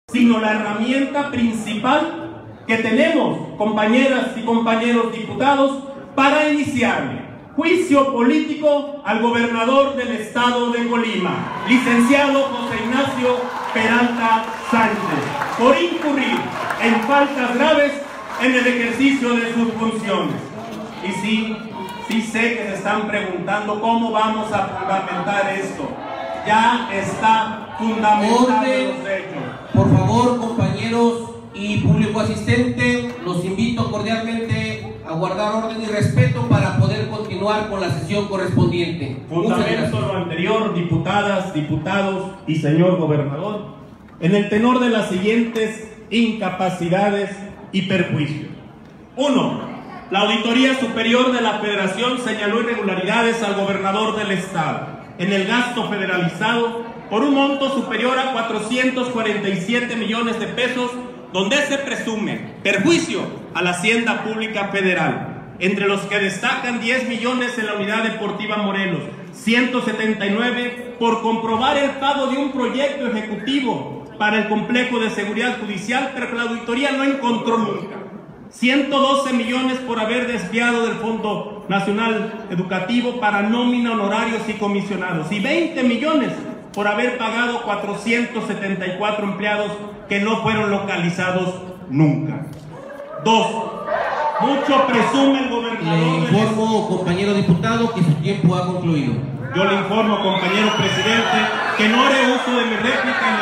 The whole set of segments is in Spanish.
sino la herramienta principal que tenemos, compañeras y compañeros diputados, para iniciarle juicio político al gobernador del estado de Colima, licenciado José Ignacio Peralta Sánchez, por incurrir en faltas graves en el ejercicio de sus funciones. Y sí sé que se están preguntando cómo vamos a fundamentar esto. Ya está fundamentado en los hechos. Por favor, compañeros y público asistente, los invito cordialmente a guardar orden y respeto para poder continuar con la sesión correspondiente. Fundamento lo anterior, diputadas, diputados y señor gobernador, en el tenor de las siguientes incapacidades y perjuicios. 1. La Auditoría Superior de la Federación señaló irregularidades al gobernador del estado en el gasto federalizado por un monto superior a 447 millones de pesos, donde se presume perjuicio a la Hacienda Pública Federal, entre los que destacan 10 millones en la Unidad Deportiva Morelos, 179 por comprobar el pago de un proyecto ejecutivo para el complejo de seguridad judicial, pero que la auditoría no encontró nunca, 112 millones por haber desviado del Fondo Nacional Educativo para nómina, honorarios y comisionados, y 20 millones por haber pagado 474 empleados que no fueron localizados nunca. 2. Mucho presume el gobernador. Le informo, compañero diputado, que su tiempo ha concluido. Yo le informo, compañero presidente, que no haré uso de mi réplica y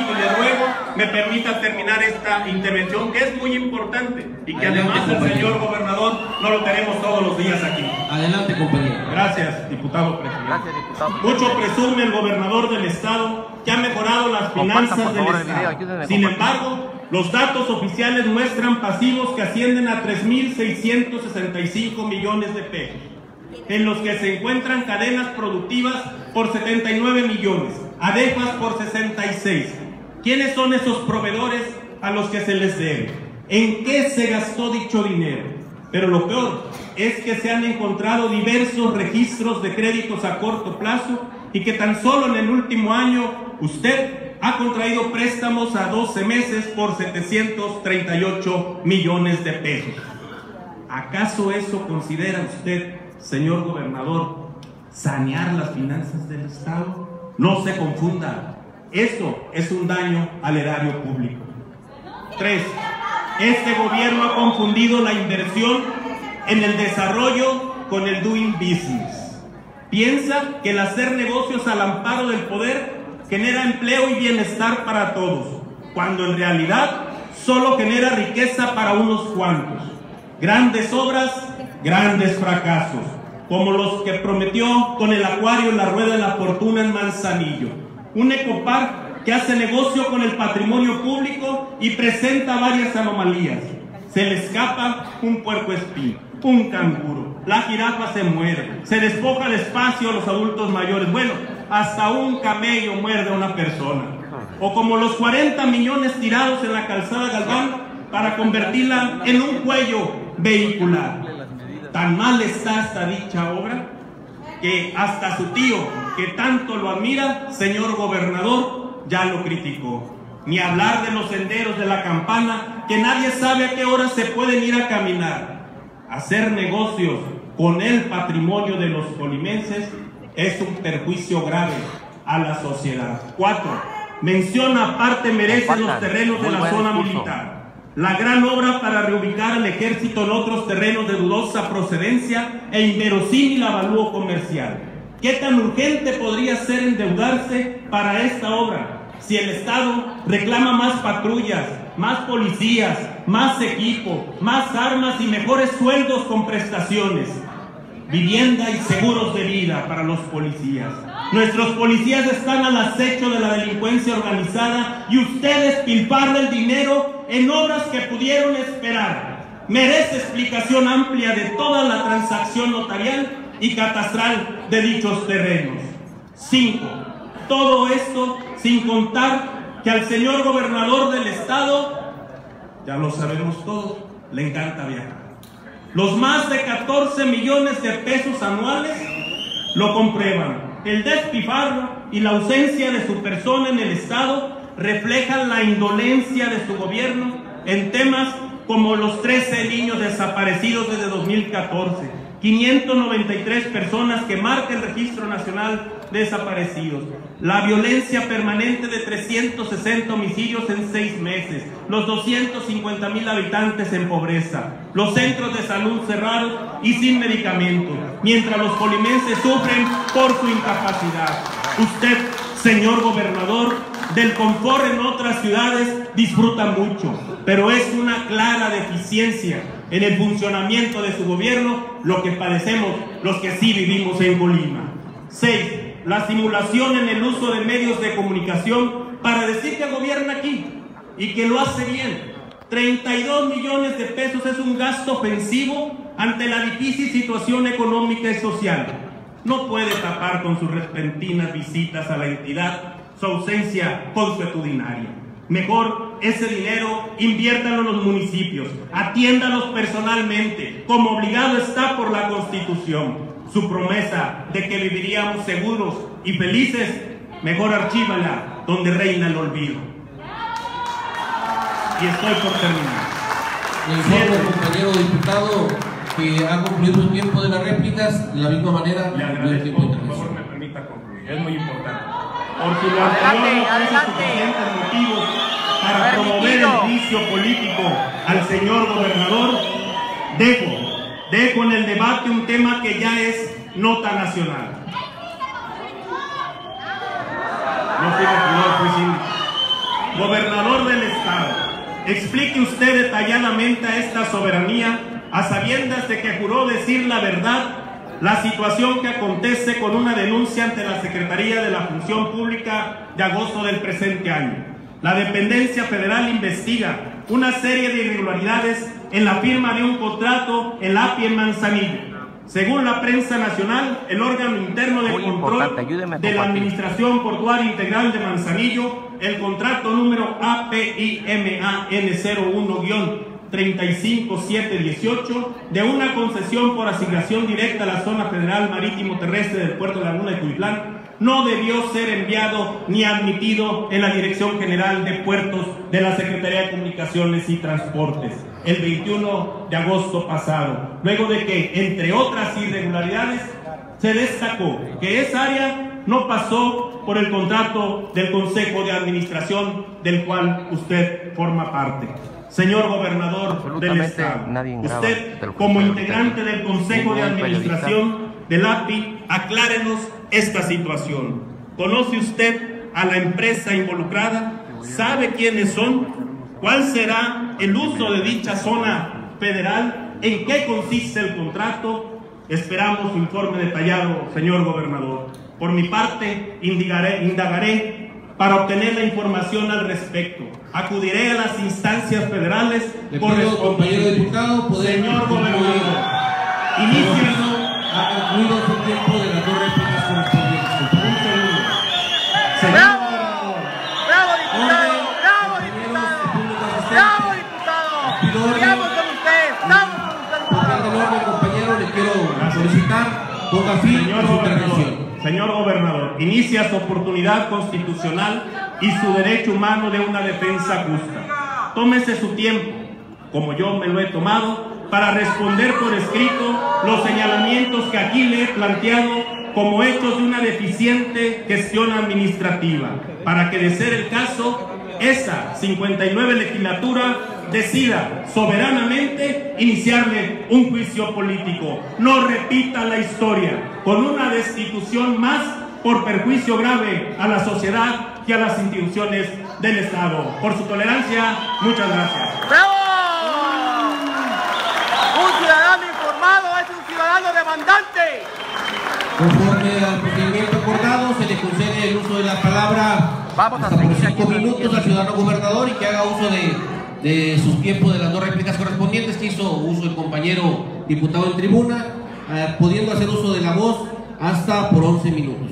me permita terminar esta intervención, que es muy importante y que además el señor gobernador no lo tenemos todos los días aquí. Adelante, compañero. Gracias, diputado presidente. Gracias, diputado. Mucho presume el gobernador del estado que ha mejorado las finanzas del estado. Sin embargo, los datos oficiales muestran pasivos que ascienden a 3.665 millones de pesos, en los que se encuentran cadenas productivas por 79 millones, ADEFAS por 66. ¿Quiénes son esos proveedores a los que se les debe? ¿En qué se gastó dicho dinero? Pero lo peor es que se han encontrado diversos registros de créditos a corto plazo y que tan solo en el último año usted ha contraído préstamos a 12 meses por 738 millones de pesos. ¿Acaso eso considera usted, señor gobernador, sanear las finanzas del estado? No se confunda. Esto es un daño al erario público. 3. Este gobierno ha confundido la inversión en el desarrollo con el doing business. Piensa que el hacer negocios al amparo del poder genera empleo y bienestar para todos, cuando en realidad solo genera riqueza para unos cuantos. Grandes obras, grandes fracasos, como los que prometió con el acuario en la Rueda de la Fortuna en Manzanillo. Un ecopark que hace negocio con el patrimonio público y presenta varias anomalías. Se le escapa un puercoespín, un canguro, la jirafa se muere, se despoja el espacio a los adultos mayores, bueno, hasta un camello muerde a una persona. O como los 40 millones tirados en la calzada Galván para convertirla en un cuello vehicular. Tan mal está esta dicha obra que hasta su tío, que tanto lo admira, señor gobernador, ya lo criticó. Ni hablar de los senderos de la Campana, que nadie sabe a qué hora se pueden ir a caminar. Hacer negocios con el patrimonio de los colimenses es un perjuicio grave a la sociedad. 4. Mención aparte merecen los terrenos de la zona militar. La gran obra para reubicar al ejército en otros terrenos de dudosa procedencia e inverosímil avalúo comercial. ¿Qué tan urgente podría ser endeudarse para esta obra si el Estado reclama más patrullas, más policías, más equipo, más armas y mejores sueldos con prestaciones? Vivienda y seguros de vida para los policías. Nuestros policías están al acecho de la delincuencia organizada y ustedes despilfarran el dinero en obras que pudieron esperar. Merece explicación amplia de toda la transacción notarial y catastral de dichos terrenos. 5. Todo esto sin contar que al señor gobernador del estado, ya lo sabemos todos, le encanta viajar. Los más de 14 millones de pesos anuales lo comprueban. El despilfarro y la ausencia de su persona en el estado reflejan la indolencia de su gobierno en temas como los 13 niños desaparecidos desde 2014, 593 personas que marca el Registro Nacional de Desaparecidos, la violencia permanente de 360 homicidios en 6 meses, los 250,000 habitantes en pobreza, los centros de salud cerrados y sin medicamentos, mientras los colimenses sufren por su incapacidad. Usted, señor gobernador, del confort en otras ciudades disfruta mucho, pero es una clara deficiencia en el funcionamiento de su gobierno lo que padecemos los que sí vivimos en Colima. 6. La simulación en el uso de medios de comunicación para decir que gobierna aquí y que lo hace bien. 32 millones de pesos es un gasto ofensivo ante la difícil situación económica y social. No puede tapar con sus repentinas visitas a la entidad su ausencia consuetudinaria. Mejor ese dinero inviértalo en los municipios, atiéndalos personalmente, como obligado está por la Constitución. Su promesa de que viviríamos seguros y felices, mejor archívala donde reina el olvido. Y estoy por terminar. Le informo al compañero diputado que ha concluido su tiempo de las réplicas. De la misma manera, le agradezco, por favor me permita concluir, es muy importante. Por si lo anterior no fuese suficientes motivos para promover el juicio político al señor gobernador, dejo en el debate un tema que ya es nota nacional. Gobernador del estado, explique usted detalladamente a esta soberanía, a sabiendas de que juró decir la verdad, la situación que acontece con una denuncia ante la Secretaría de la Función Pública de agosto del presente año. La dependencia federal investiga una serie de irregularidades en la firma de un contrato en la API en Manzanillo. Según la prensa nacional, el órgano interno de control de la Administración Portuaria Integral de Manzanillo, el contrato número APIMAN 01-35718 de una concesión por asignación directa a la zona federal marítimo terrestre del puerto de Laguna de Cuitlán, no debió ser enviado ni admitido en la Dirección General de Puertos de la Secretaría de Comunicaciones y Transportes el 21 de agosto pasado, luego de que, entre otras irregularidades, se destacó que esa área no pasó por el contrato del Consejo de Administración del cual usted forma parte. Señor gobernador del estado, usted como integrante del Consejo de Administración del API, aclárenos esta situación. ¿Conoce usted a la empresa involucrada? ¿Sabe quiénes son? ¿Cuál será el uso de dicha zona federal? ¿En qué consiste el contrato? Esperamos su informe detallado, señor gobernador. Por mi parte, indagaré para obtener la información al respecto. Acudiré a las instancias federales correspondientes. Señor gobernador, inicia. Ha concluido su tiempo de las 2 réplicas correspondientes. Un segundo. ¡Bravo! ¡Bravo, diputado! ¡Bravo, diputado! ¡Bravo, diputado! ¡Estamos con usted! ¡Estamos con usted, diputado! Por orden, compañero, le quiero solicitar ponga fin a su intervención. Señor gobernador, inicia su oportunidad constitucional y su derecho humano de una defensa justa. Tómese su tiempo, como yo me lo he tomado, para responder por escrito los señalamientos que aquí le he planteado como hechos de una deficiente gestión administrativa, para que, de ser el caso, esa 59 legislatura decida soberanamente iniciarle un juicio político. No repita la historia con una destitución más por perjuicio grave a la sociedad y a las instituciones del Estado. Por su tolerancia, muchas gracias. ¡Bravo! Un ciudadano informado es un ciudadano demandante. Conforme al procedimiento acordado, se le concede el uso de la palabra hasta por 5 minutos al ciudadano gobernador y que haga uso de sus tiempos de las 2 réplicas correspondientes que hizo uso el compañero diputado en tribuna, pudiendo hacer uso de la voz hasta por 11 minutos.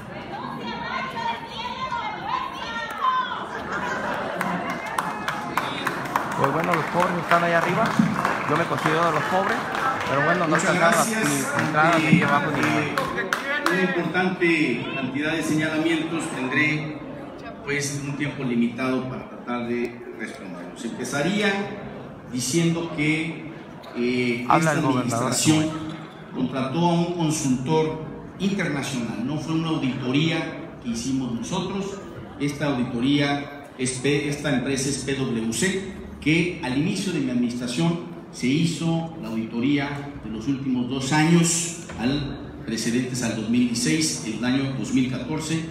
Pues bueno, los pobres están ahí arriba. Yo me considero de los pobres, pero bueno, no se alcanza ni entradas ni abajo ni nada. Una importante cantidad de señalamientos tendré pues un tiempo limitado para tratar de responderlos. Empezaría diciendo que esta administración contrató a un consultor internacional, no fue una auditoría que hicimos nosotros. Esta auditoría, esta empresa es PwC, que al inicio de mi administración se hizo la auditoría de los últimos 2 años, precedentes al 2016, el año 2014-2015.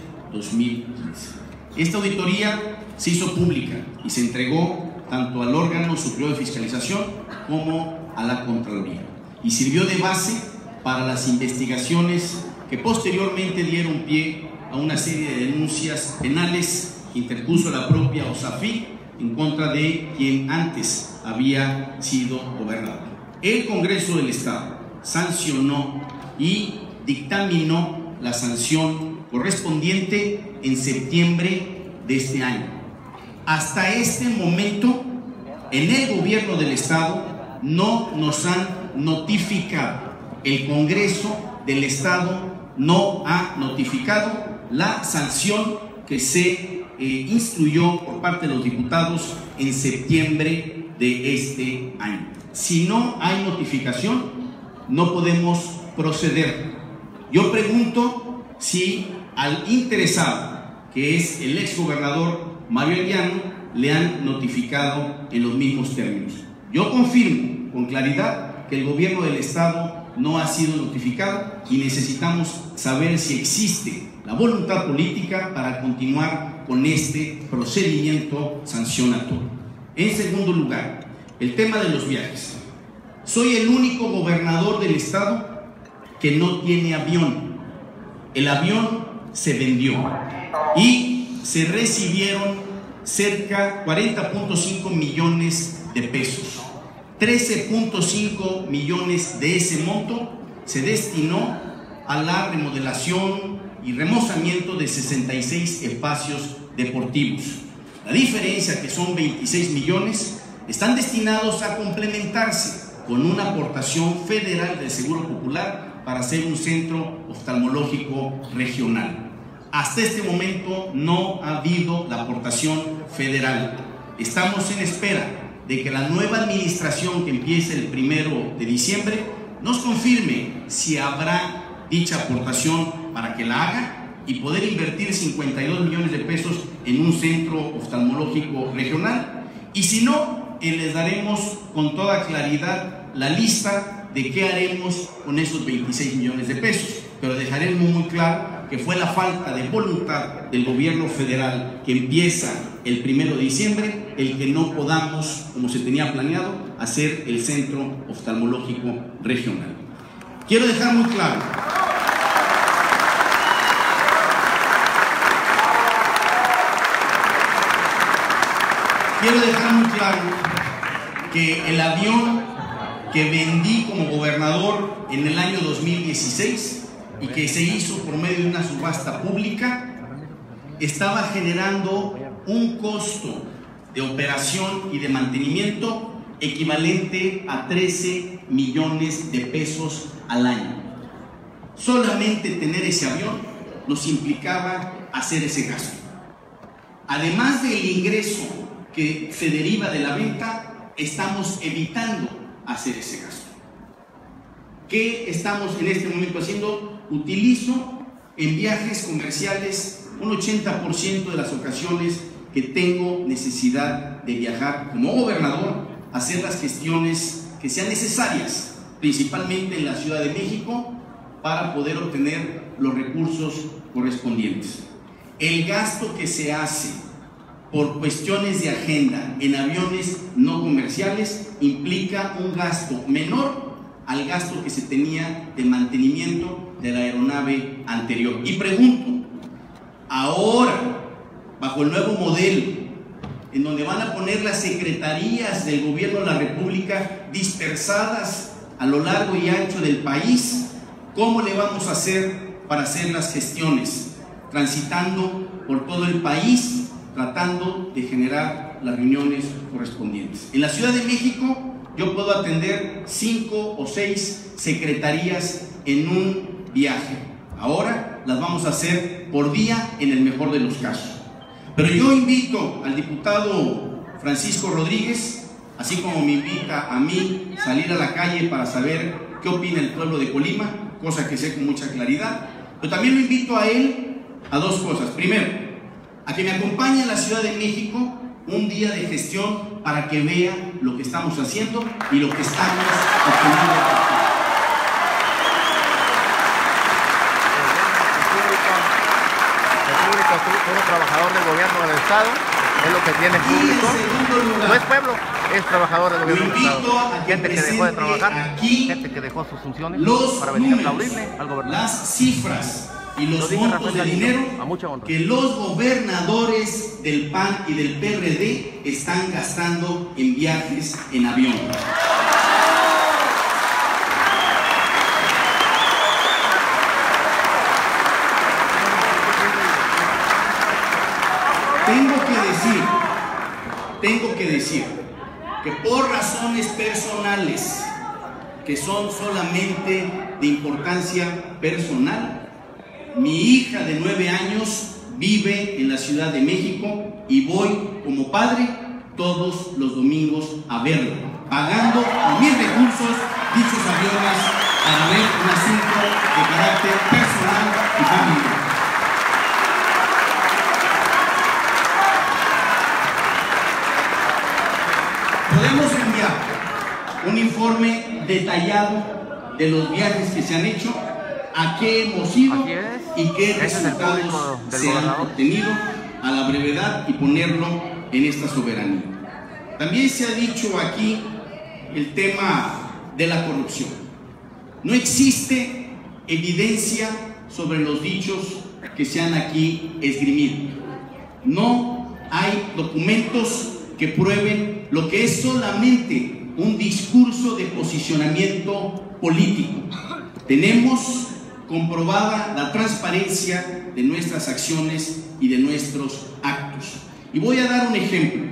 Esta auditoría se hizo pública y se entregó tanto al órgano superior de fiscalización como a la Contraloría, y sirvió de base para las investigaciones que posteriormente dieron pie a una serie de denuncias penales que interpuso la propia OSAFIC en contra de quien antes había sido gobernador. El Congreso del Estado sancionó y dictaminó la sanción correspondiente en septiembre de este año. Hasta este momento, en el gobierno del Estado no nos han notificado, el Congreso del Estado no ha notificado la sanción que se instruyó por parte de los diputados en septiembre de este año. Si no hay notificación, no podemos proceder. Yo pregunto si al interesado, que es el exgobernador Mario Arellano, le han notificado en los mismos términos. Yo confirmo con claridad que el gobierno del Estado no ha sido notificado y necesitamos saber si existe la voluntad política para continuar con este procedimiento sancionatorio. En segundo lugar, el tema de los viajes. Soy el único gobernador del Estado que no tiene avión. El avión se vendió y se recibieron cerca 40.5 millones de pesos. 13.5 millones de ese monto se destinó a la remodelación y remozamiento de 66 espacios deportivos. La diferencia, que son 26 millones, están destinados a complementarse con una aportación federal del Seguro Popular para hacer un centro oftalmológico regional. Hasta este momento no ha habido la aportación federal. Estamos en espera de que la nueva administración, que empiece el 1 de diciembre, nos confirme si habrá dicha aportación para que la haga y poder invertir 52 millones de pesos en un centro oftalmológico regional. Y si no, les daremos con toda claridad la lista de qué haremos con esos 26 millones de pesos, pero dejaremos muy claro que fue la falta de voluntad del gobierno federal, que empieza el 1 de diciembre, el que no podamos, como se tenía planeado, hacer el centro oftalmológico regional. Quiero dejar muy claro que el avión que vendí como gobernador en el año 2016 y que se hizo por medio de una subasta pública, estaba generando un costo de operación y de mantenimiento equivalente a 13 millones de pesos al año. Solamente tener ese avión nos implicaba hacer ese gasto. Además del ingreso que se deriva de la venta, estamos evitando hacer ese gasto. ¿Qué estamos en este momento haciendo? Utilizo en viajes comerciales un 80% de las ocasiones que tengo necesidad de viajar como gobernador, hacer las gestiones que sean necesarias, principalmente en la Ciudad de México, para poder obtener los recursos correspondientes. El gasto que se hace por cuestiones de agenda en aviones no comerciales implica un gasto menor al gasto que se tenía de mantenimiento de la aeronave anterior. Y pregunto, ahora, bajo el nuevo modelo, en donde van a poner las secretarías del gobierno de la República dispersadas a lo largo y ancho del país, ¿cómo le vamos a hacer para hacer las gestiones? Transitando por todo el país, tratando de generar las reuniones correspondientes. En la Ciudad de México yo puedo atender 5 o 6 secretarías en un viaje. Ahora las vamos a hacer por día en el mejor de los casos. Pero yo invito al diputado Francisco Rodríguez, así como me invita a mí salir a la calle para saber qué opina el pueblo de Colima, cosa que sé con mucha claridad, pero también lo invito a él a dos cosas. Primero, a que me acompañe a la Ciudad de México un día de gestión para que vea lo que estamos haciendo y lo que estamos obteniendo. Todo trabajador del gobierno del Estado es lo que tiene público. No es pueblo, es trabajador del gobierno del Estado. Gente que dejó de trabajar, gente que dejó sus funciones para venir a aplaudirle al gobernador. Las cifras y los montos de dinero que los gobernadores del PAN y del PRD están gastando en viajes en avión. Tengo que decir que por razones personales, que son solamente de importancia personal, mi hija de 9 años vive en la Ciudad de México y voy como padre todos los domingos a verla, pagando con mis recursos dichos aviones para ver un asunto de carácter personal y familiar. Podemos enviar un informe detallado de los viajes que se han hecho, a qué hemos ido y qué resultados se han obtenido a la brevedad y ponerlo en esta soberanía. También se ha dicho aquí el tema de la corrupción. No existe evidencia sobre los dichos que se han aquí esgrimido. No hay documentos que prueben lo que es solamente un discurso de posicionamiento político. Tenemos comprobada la transparencia de nuestras acciones y de nuestros actos. Y voy a dar un ejemplo.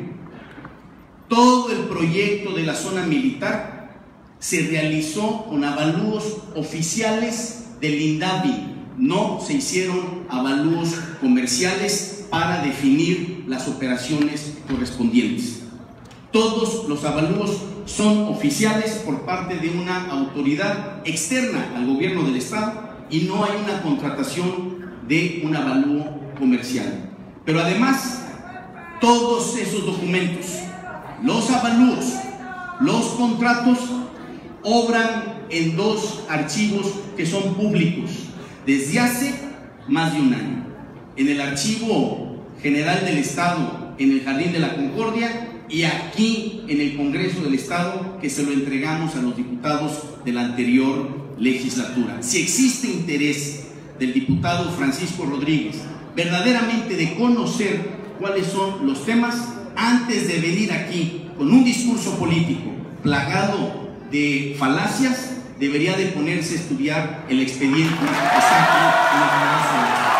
Todo el proyecto de la zona militar se realizó con avalúos oficiales del INDAVI. No se hicieron avalúos comerciales para definir las operaciones correspondientes. Todos los avalúos son oficiales por parte de una autoridad externa al gobierno del Estado y no hay una contratación de un avalúo comercial. Pero además, todos esos documentos, los avalúos, los contratos, obran en 2 archivos que son públicos desde hace más de un año. En el Archivo General del Estado, en el Jardín de la Concordia, y aquí en el Congreso del Estado, que se lo entregamos a los diputados de la anterior legislatura. Si existe interés del diputado Francisco Rodríguez verdaderamente de conocer cuáles son los temas, antes de venir aquí con un discurso político plagado de falacias, debería de ponerse a estudiar el expediente que está aquí en el Congreso del Estado.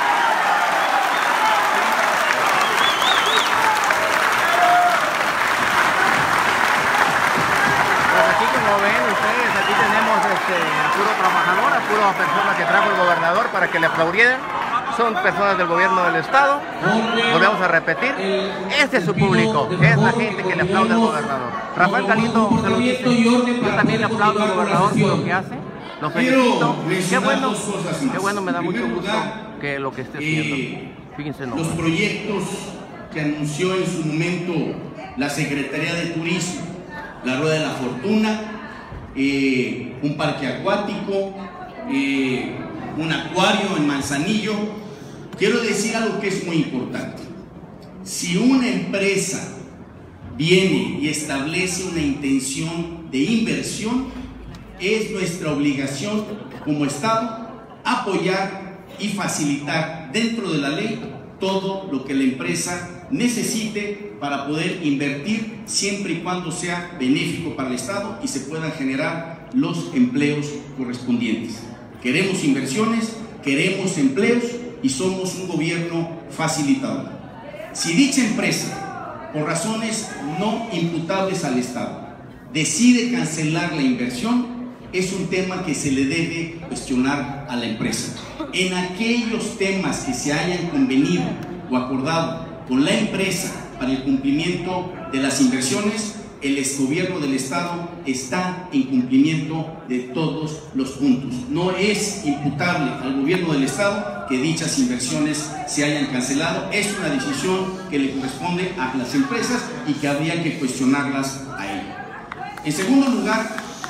A puro trabajador, a pura persona que trajo el gobernador para que le aplaudieran. Son personas del gobierno del Estado. Volvemos a repetir, este es su público, es la gente que le aplaude al gobernador. Rafael Galindo se lo dice, yo también le aplaudo al gobernador por lo que hace, lo felicito. Qué bueno, me da mucho gusto que lo que esté haciendo. Fíjense los proyectos que anunció en su momento la Secretaría de Turismo, la Rueda de la Fortuna, un parque acuático, un acuario en Manzanillo. Quiero decir algo que es muy importante. Si una empresa viene y establece una intención de inversión, es nuestra obligación como Estado apoyar y facilitar dentro de la ley todo lo que la empresa necesite para poder invertir, siempre y cuando sea benéfico para el Estado y se puedan generar los empleos correspondientes. Queremos inversiones, queremos empleos y somos un gobierno facilitador. Si dicha empresa, por razones no imputables al Estado, decide cancelar la inversión, es un tema que se le debe cuestionar a la empresa. En aquellos temas que se hayan convenido o acordado con la empresa para el cumplimiento de las inversiones, el exgobierno del Estado está en cumplimiento de todos los puntos. No es imputable al gobierno del Estado que dichas inversiones se hayan cancelado. Es una decisión que le corresponde a las empresas y que habría que cuestionarlas a ellas. En segundo lugar,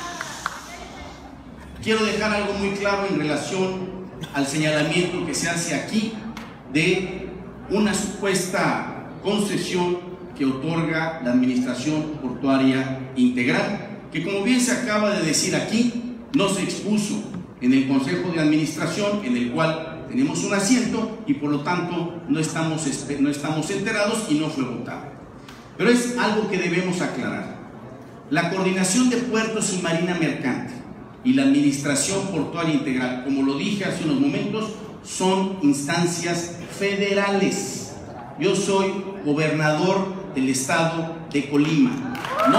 quiero dejar algo muy claro en relación al señalamiento que se hace aquí de una supuesta concesión que otorga la Administración Portuaria Integral, que como bien se acaba de decir aquí, no se expuso en el Consejo de Administración, en el cual tenemos un asiento y por lo tanto no estamos enterados y no fue votado. Pero es algo que debemos aclarar. La Coordinación de Puertos y Marina Mercante y la Administración Portuaria Integral, como lo dije hace unos momentos, son instancias federales. Yo soy gobernador del estado de Colima. No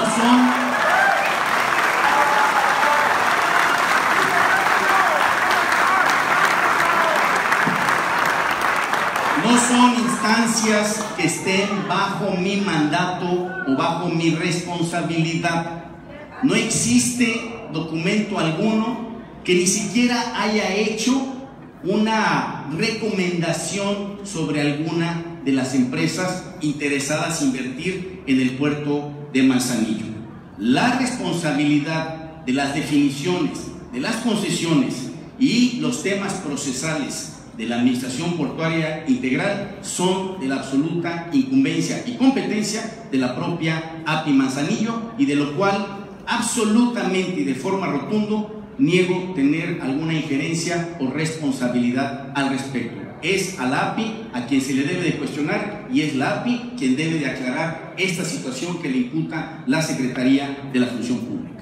son instancias que estén bajo mi mandato o bajo mi responsabilidad. No existe documento alguno que ni siquiera haya hecho una recomendación sobre alguna de las empresas interesadas en invertir en el puerto de Manzanillo. La responsabilidad de las definiciones, de las concesiones y los temas procesales de la Administración Portuaria Integral son de la absoluta incumbencia y competencia de la propia API Manzanillo, y de lo cual absolutamente y de forma rotunda niego tener alguna injerencia o responsabilidad al respecto. Es a la API a quien se le debe de cuestionar, y es la API quien debe de aclarar esta situación que le imputa la Secretaría de la Función Pública.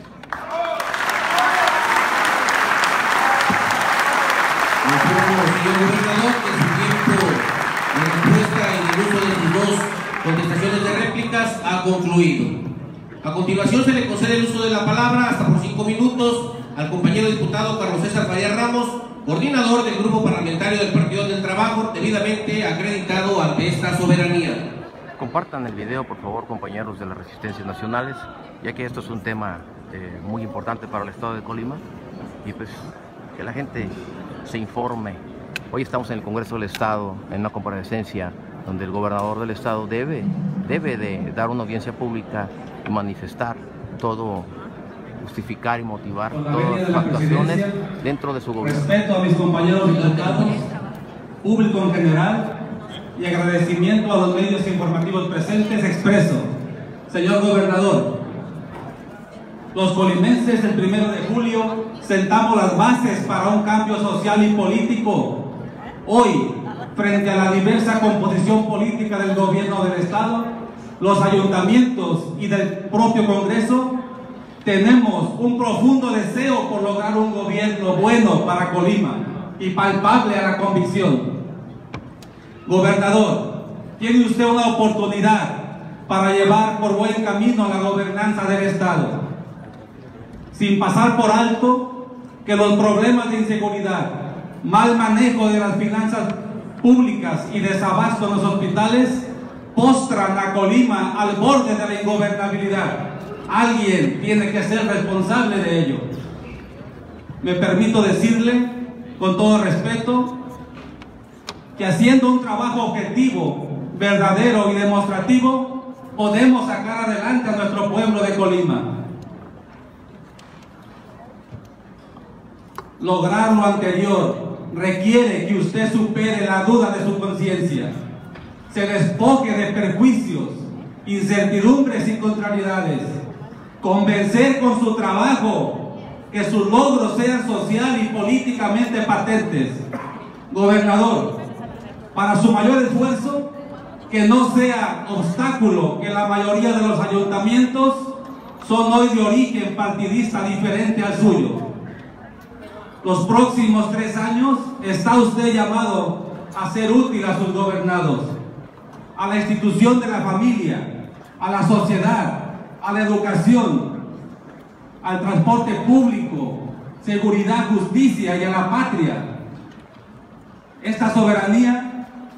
Señor gobernador, que su tiempo de respuesta y el uso de sus dos contestaciones de réplicas ha concluido. A continuación se le concede el uso de la palabra hasta por 5 minutos al compañero diputado Carlos César Farías Ramos, coordinador del Grupo Parlamentario del Partido del Trabajo, debidamente acreditado ante esta soberanía. Compartan el video, por favor, compañeros de las Resistencias Nacionales, ya que esto es un tema muy importante para el estado de Colima, y pues que la gente se informe. Hoy estamos en el Congreso del Estado, en una comparecencia donde el gobernador del estado debe de dar una audiencia pública y manifestar todo, justificar y motivar todas las actuaciones dentro de su gobierno. Respeto a mis compañeros diputados, público en general, y agradecimiento a los medios informativos presentes expreso. Señor gobernador, los colimenses el 1 de julio sentamos las bases para un cambio social y político. Hoy, frente a la diversa composición política del gobierno del estado, los ayuntamientos y del propio Congreso, tenemos un profundo deseo por lograr un gobierno bueno para Colima y palpable a la convicción. Gobernador, tiene usted una oportunidad para llevar por buen camino la gobernanza del estado, sin pasar por alto que los problemas de inseguridad, mal manejo de las finanzas públicas y desabasto en los hospitales postran a Colima al borde de la ingobernabilidad. Alguien tiene que ser responsable de ello. Me permito decirle, con todo respeto, que haciendo un trabajo objetivo, verdadero y demostrativo, podemos sacar adelante a nuestro pueblo de Colima. Lograr lo anterior requiere que usted supere la duda de su conciencia, se despoje de perjuicios, incertidumbres y contrariedades, convencer con su trabajo que sus logros sean social y políticamente patentes. Gobernador, para su mayor esfuerzo, que no sea obstáculo que la mayoría de los ayuntamientos son hoy de origen partidista diferente al suyo. Los próximos 3 años está usted llamado a ser útil a sus gobernados, a la institución de la familia, a la sociedad, a la educación, al transporte público, seguridad, justicia y a la patria. Esta soberanía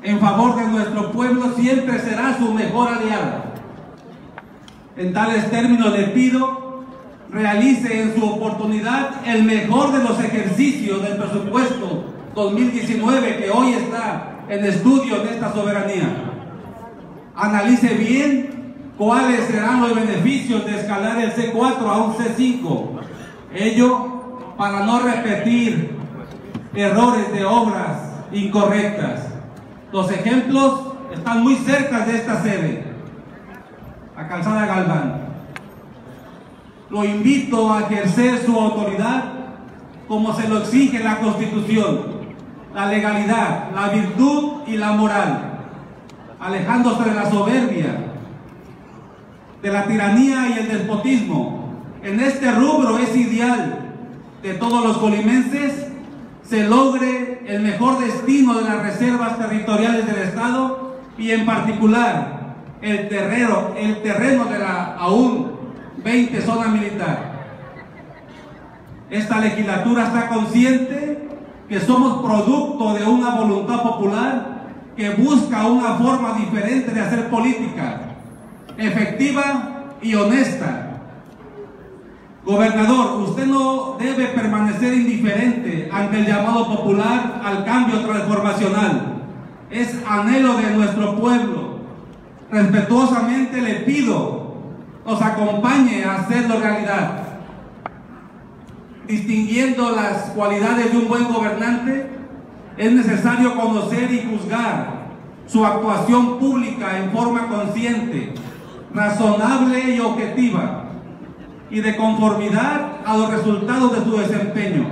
en favor de nuestro pueblo siempre será su mejor aliado. En tales términos le pido realice en su oportunidad el mejor de los ejercicios del presupuesto 2019 que hoy está en estudio en esta soberanía. Analice bien cuáles serán los beneficios de escalar el C4 a un C5. Ello para no repetir errores de obras incorrectas. Los ejemplos están muy cerca de esta sede, la calzada Galván. Lo invito a ejercer su autoridad como se lo exige la Constitución, la legalidad, la virtud y la moral, alejándose de la soberbia, de la tiranía y el despotismo. En este rubro es ideal de todos los colimenses se logre el mejor destino de las reservas territoriales del Estado y en particular el terreno de la aún 20 zona militar. Esta legislatura está consciente que somos producto de una voluntad popular que busca una forma diferente de hacer política, efectiva y honesta. Gobernador, usted no debe permanecer indiferente ante el llamado popular al cambio transformacional. Es anhelo de nuestro pueblo. Respetuosamente le pido nos acompañe a hacerlo realidad. Distinguiendo las cualidades de un buen gobernante, es necesario conocer y juzgar su actuación pública en forma consciente, razonable y objetiva, y de conformidad a los resultados de su desempeño.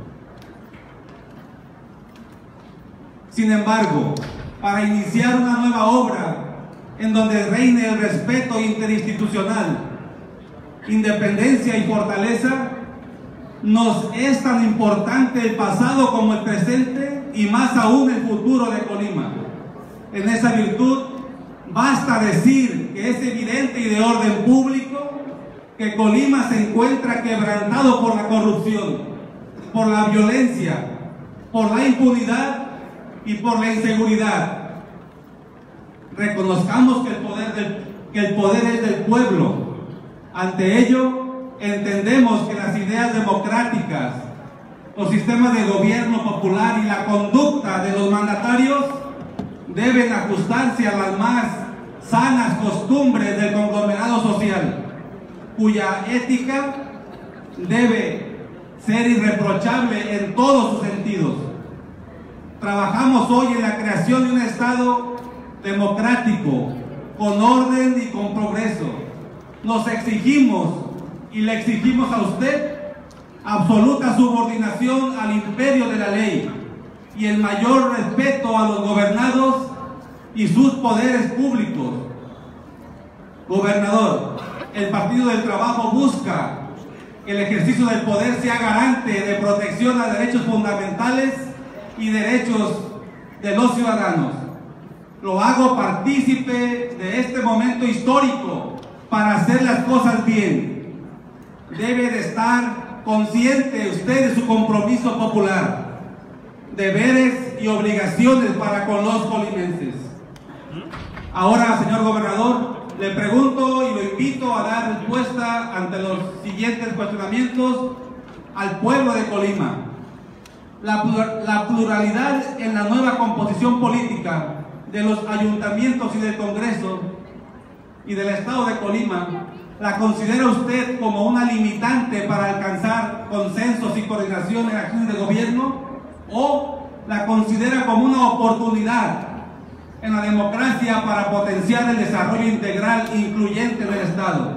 Sin embargo, para iniciar una nueva obra en donde reine el respeto interinstitucional, independencia y fortaleza, nos es tan importante el pasado como el presente y más aún el futuro de Colima. En esa virtud, basta decir que es evidente y de orden público que Colima se encuentra quebrantado por la corrupción, por la violencia, por la impunidad y por la inseguridad. Reconozcamos que el poder es del pueblo. Ante ello, entendemos que las ideas democráticas, los sistemas de gobierno popular y la conducta de los mandatarios deben ajustarse a las más sanas costumbres del conglomerado social, cuya ética debe ser irreprochable en todos sus sentidos. Trabajamos hoy en la creación de un Estado democrático, con orden y con progreso. Nos exigimos y le exigimos a usted absoluta subordinación al imperio de la ley y el mayor respeto a los gobernados y sus poderes públicos. Gobernador, el Partido del Trabajo busca que el ejercicio del poder sea garante de protección a derechos fundamentales y derechos de los ciudadanos. Lo hago partícipe de este momento histórico para hacer las cosas bien. Debe de estar consciente usted de su compromiso popular, deberes y obligaciones para con los colimenses. Ahora, señor gobernador, le pregunto y lo invito a dar respuesta ante los siguientes cuestionamientos al pueblo de Colima. La pluralidad en la nueva composición política de los ayuntamientos y del Congreso y del Estado de Colima, ¿la considera usted como una limitante para alcanzar consensos y coordinación en acciones de gobierno? ¿O la considera como una oportunidad en la democracia para potenciar el desarrollo integral e incluyente del Estado?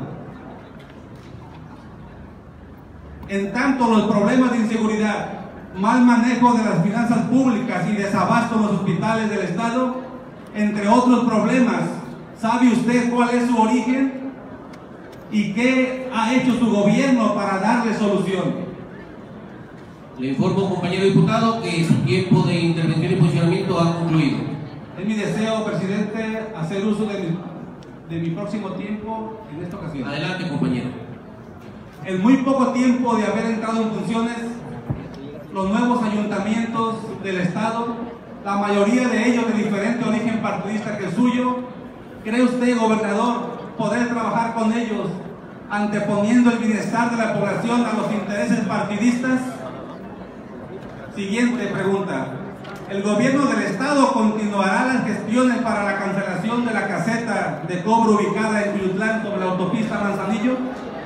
En tanto, los problemas de inseguridad, mal manejo de las finanzas públicas y desabasto en los hospitales del Estado, entre otros problemas, ¿sabe usted cuál es su origen? ¿Y qué ha hecho su gobierno para darle solución? Le informo, compañero diputado, que su tiempo de intervención y posicionamiento ha concluido. Es mi deseo, presidente, hacer uso de mi próximo tiempo en esta ocasión. Adelante, compañero. En muy poco tiempo de haber entrado en funciones, los nuevos ayuntamientos del Estado la mayoría de ellos de diferente origen partidista que el suyo. ¿Cree usted, gobernador, poder trabajar con ellos anteponiendo el bienestar de la población a los intereses partidistas? Siguiente pregunta. ¿El gobierno del estado continuará las gestiones para la cancelación de la caseta de cobro ubicada en Cuyutlán sobre la autopista Manzanillo?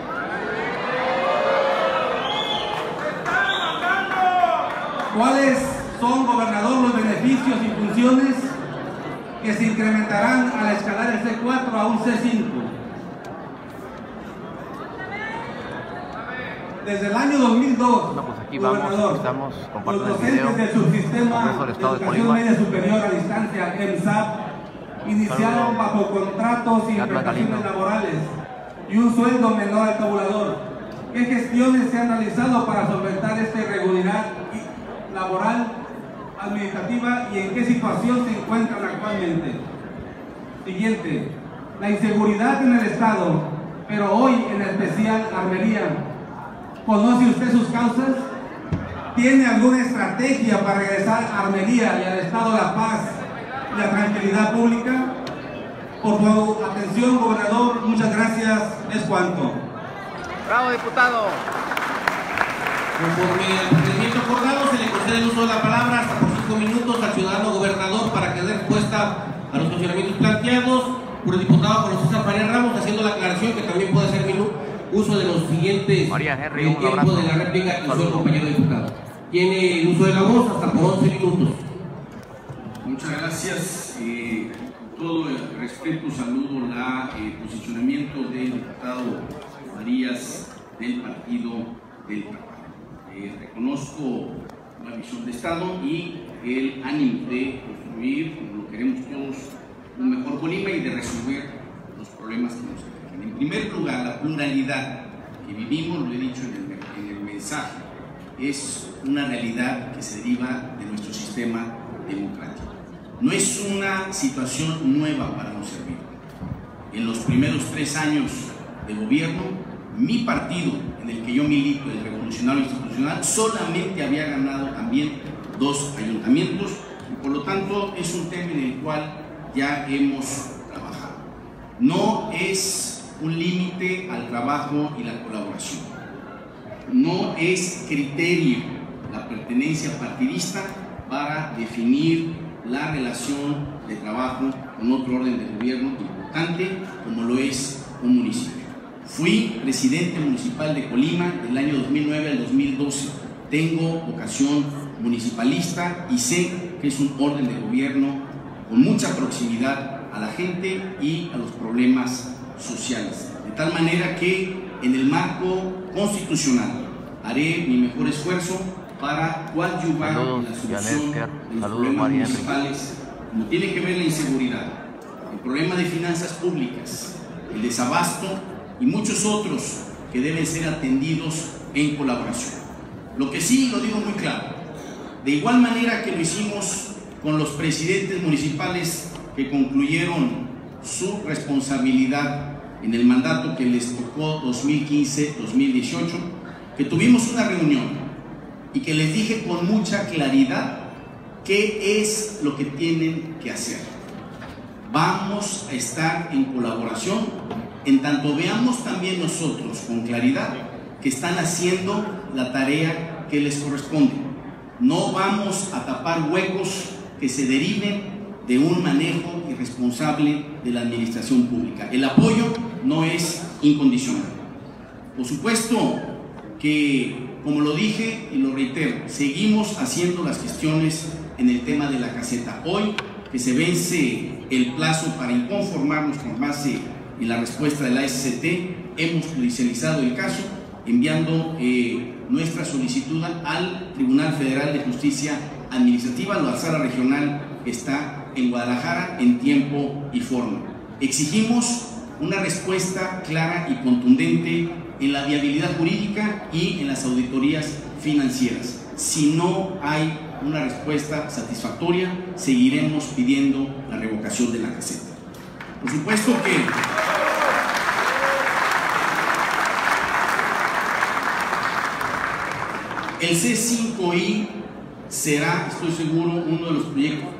¿Cuáles son, gobernador, los beneficios y funciones que se incrementarán al escalar el C4 a un C5? Desde el año 2002, No, pues aquí gobernador, estamos los compartiendo el docentes video del subsistema Congreso del de Estado de educación Colima. media superior a distancia, EMSAP, iniciaron bajo contratos y prestaciones laborales y un sueldo menor al tabulador. ¿Qué gestiones se han realizado para solventar esta irregularidad laboral, administrativa, y en qué situación se encuentran actualmente? Siguiente. La inseguridad en el estado, pero hoy en especial Armería. ¿Conoce usted sus causas? ¿Tiene alguna estrategia para regresar a Armería y al estado la paz y la tranquilidad pública? Por su atención, gobernador, muchas gracias. Es cuanto. ¡Bravo, diputado! Conforme al procedimiento acordado, se le concede el uso de la palabra hasta por 5 minutos al ciudadano gobernador para que dé respuesta a los cuestionamientos planteados por el diputado Carlos César Farías Ramos, haciendo la aclaración que también puede ser uso de los siguientes tiempos de la réplica que usó el compañero diputado. Tiene el uso de la voz hasta por 11 minutos. Muchas gracias. Con todo el respeto, saludo el posicionamiento del diputado Farías del partido del Trabajo. Reconozco la visión de Estado y el ánimo de construir, como lo queremos todos, un mejor Colima y de resolver los problemas que nos afectan. En primer lugar, la pluralidad que vivimos, lo he dicho en el mensaje, es una realidad que se deriva de nuestro sistema democrático. No es una situación nueva para los servidores. En los primeros 3 años de gobierno, mi partido, en el que yo milito, el Revolucionario Institucional, solamente había ganado también 2 ayuntamientos y por lo tanto es un tema en el cual ya hemos trabajado. No es un límite al trabajo y la colaboración. No es criterio la pertenencia partidista para definir la relación de trabajo con otro orden de gobierno importante como lo es un municipio. Fui presidente municipal de Colima del año 2009 al 2012. Tengo vocación municipalista y sé que es un orden de gobierno con mucha proximidad a la gente y a los problemas sociales. De tal manera que en el marco constitucional haré mi mejor esfuerzo para coadyuvar la solución de los problemas municipales, como tiene que ver la inseguridad, el problema de finanzas públicas, el desabasto y muchos otros que deben ser atendidos en colaboración. Lo que sí, lo digo muy claro, de igual manera que lo hicimos con los presidentes municipales que concluyeron su responsabilidad en el mandato que les tocó 2015-2018, que tuvimos una reunión y que les dije con mucha claridad qué es lo que tienen que hacer. Vamos a estar en colaboración en tanto veamos también nosotros con claridad que están haciendo la tarea que les corresponde. No vamos a tapar huecos que se deriven de un manejo irresponsable de la administración pública. El apoyo no es incondicional. Por supuesto que, como lo dije y lo reitero, seguimos haciendo las gestiones en el tema de la caseta. Hoy, que se vence el plazo para inconformarnos con base en la respuesta de la SCT, hemos judicializado el caso, enviando nuestra solicitud al Tribunal Federal de Justicia Administrativa. La Sala Regional está en Guadalajara en tiempo y forma. Exigimos una respuesta clara y contundente en la viabilidad jurídica y en las auditorías financieras. Si no hay una respuesta satisfactoria, seguiremos pidiendo la revocación de la caseta. Por supuesto que el C5I será, estoy seguro, uno de los proyectos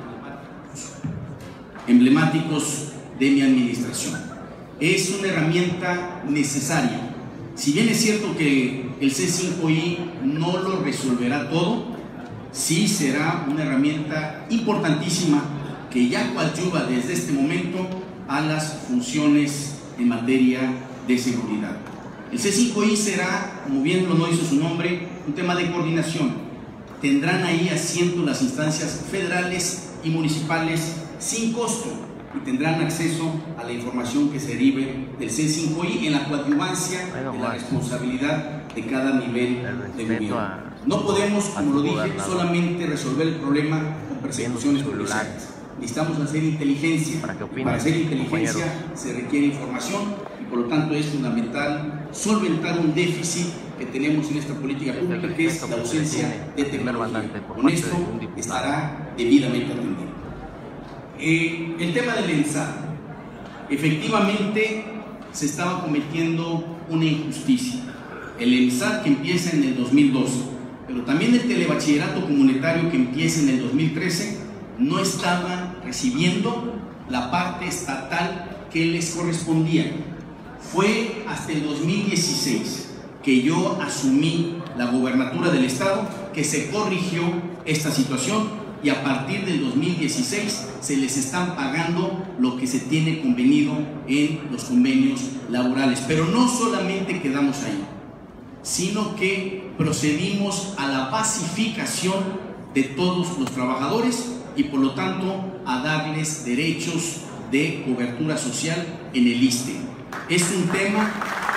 emblemáticos de mi administración. Es una herramienta necesaria. Si bien es cierto que el C5I no lo resolverá todo, sí será una herramienta importantísima que ya coadyuva desde este momento a las funciones en materia de seguridad. El C5I será, como bien lo dice su nombre, un tema de coordinación. Tendrán ahí asiento las instancias federales y municipales sin costo y tendrán acceso a la información que se derive del C5I en la coadyuvancia de la responsabilidad de cada nivel de gobierno. No podemos, como lo dije, solamente resolver el problema con persecuciones policiales. Necesitamos hacer inteligencia. Para hacer inteligencia se requiere información y por lo tanto es fundamental solventar un déficit que tenemos en esta política pública, que es la ausencia de tecnología. Con esto estará debidamente atendido. El tema del ENSAT, efectivamente se estaba cometiendo una injusticia. El ENSAT que empieza en el 2012, pero también el telebachillerato comunitario que empieza en el 2013, no estaban recibiendo la parte estatal que les correspondía. Fue hasta el 2016 que yo asumí la gobernatura del estado que se corrigió esta situación y a partir del 2016 se les están pagando lo que se tiene convenido en los convenios laborales. Pero no solamente quedamos ahí, sino que procedimos a la pacificación de todos los trabajadores y por lo tanto a darles derechos de cobertura social en el ISSSTE. Es un tema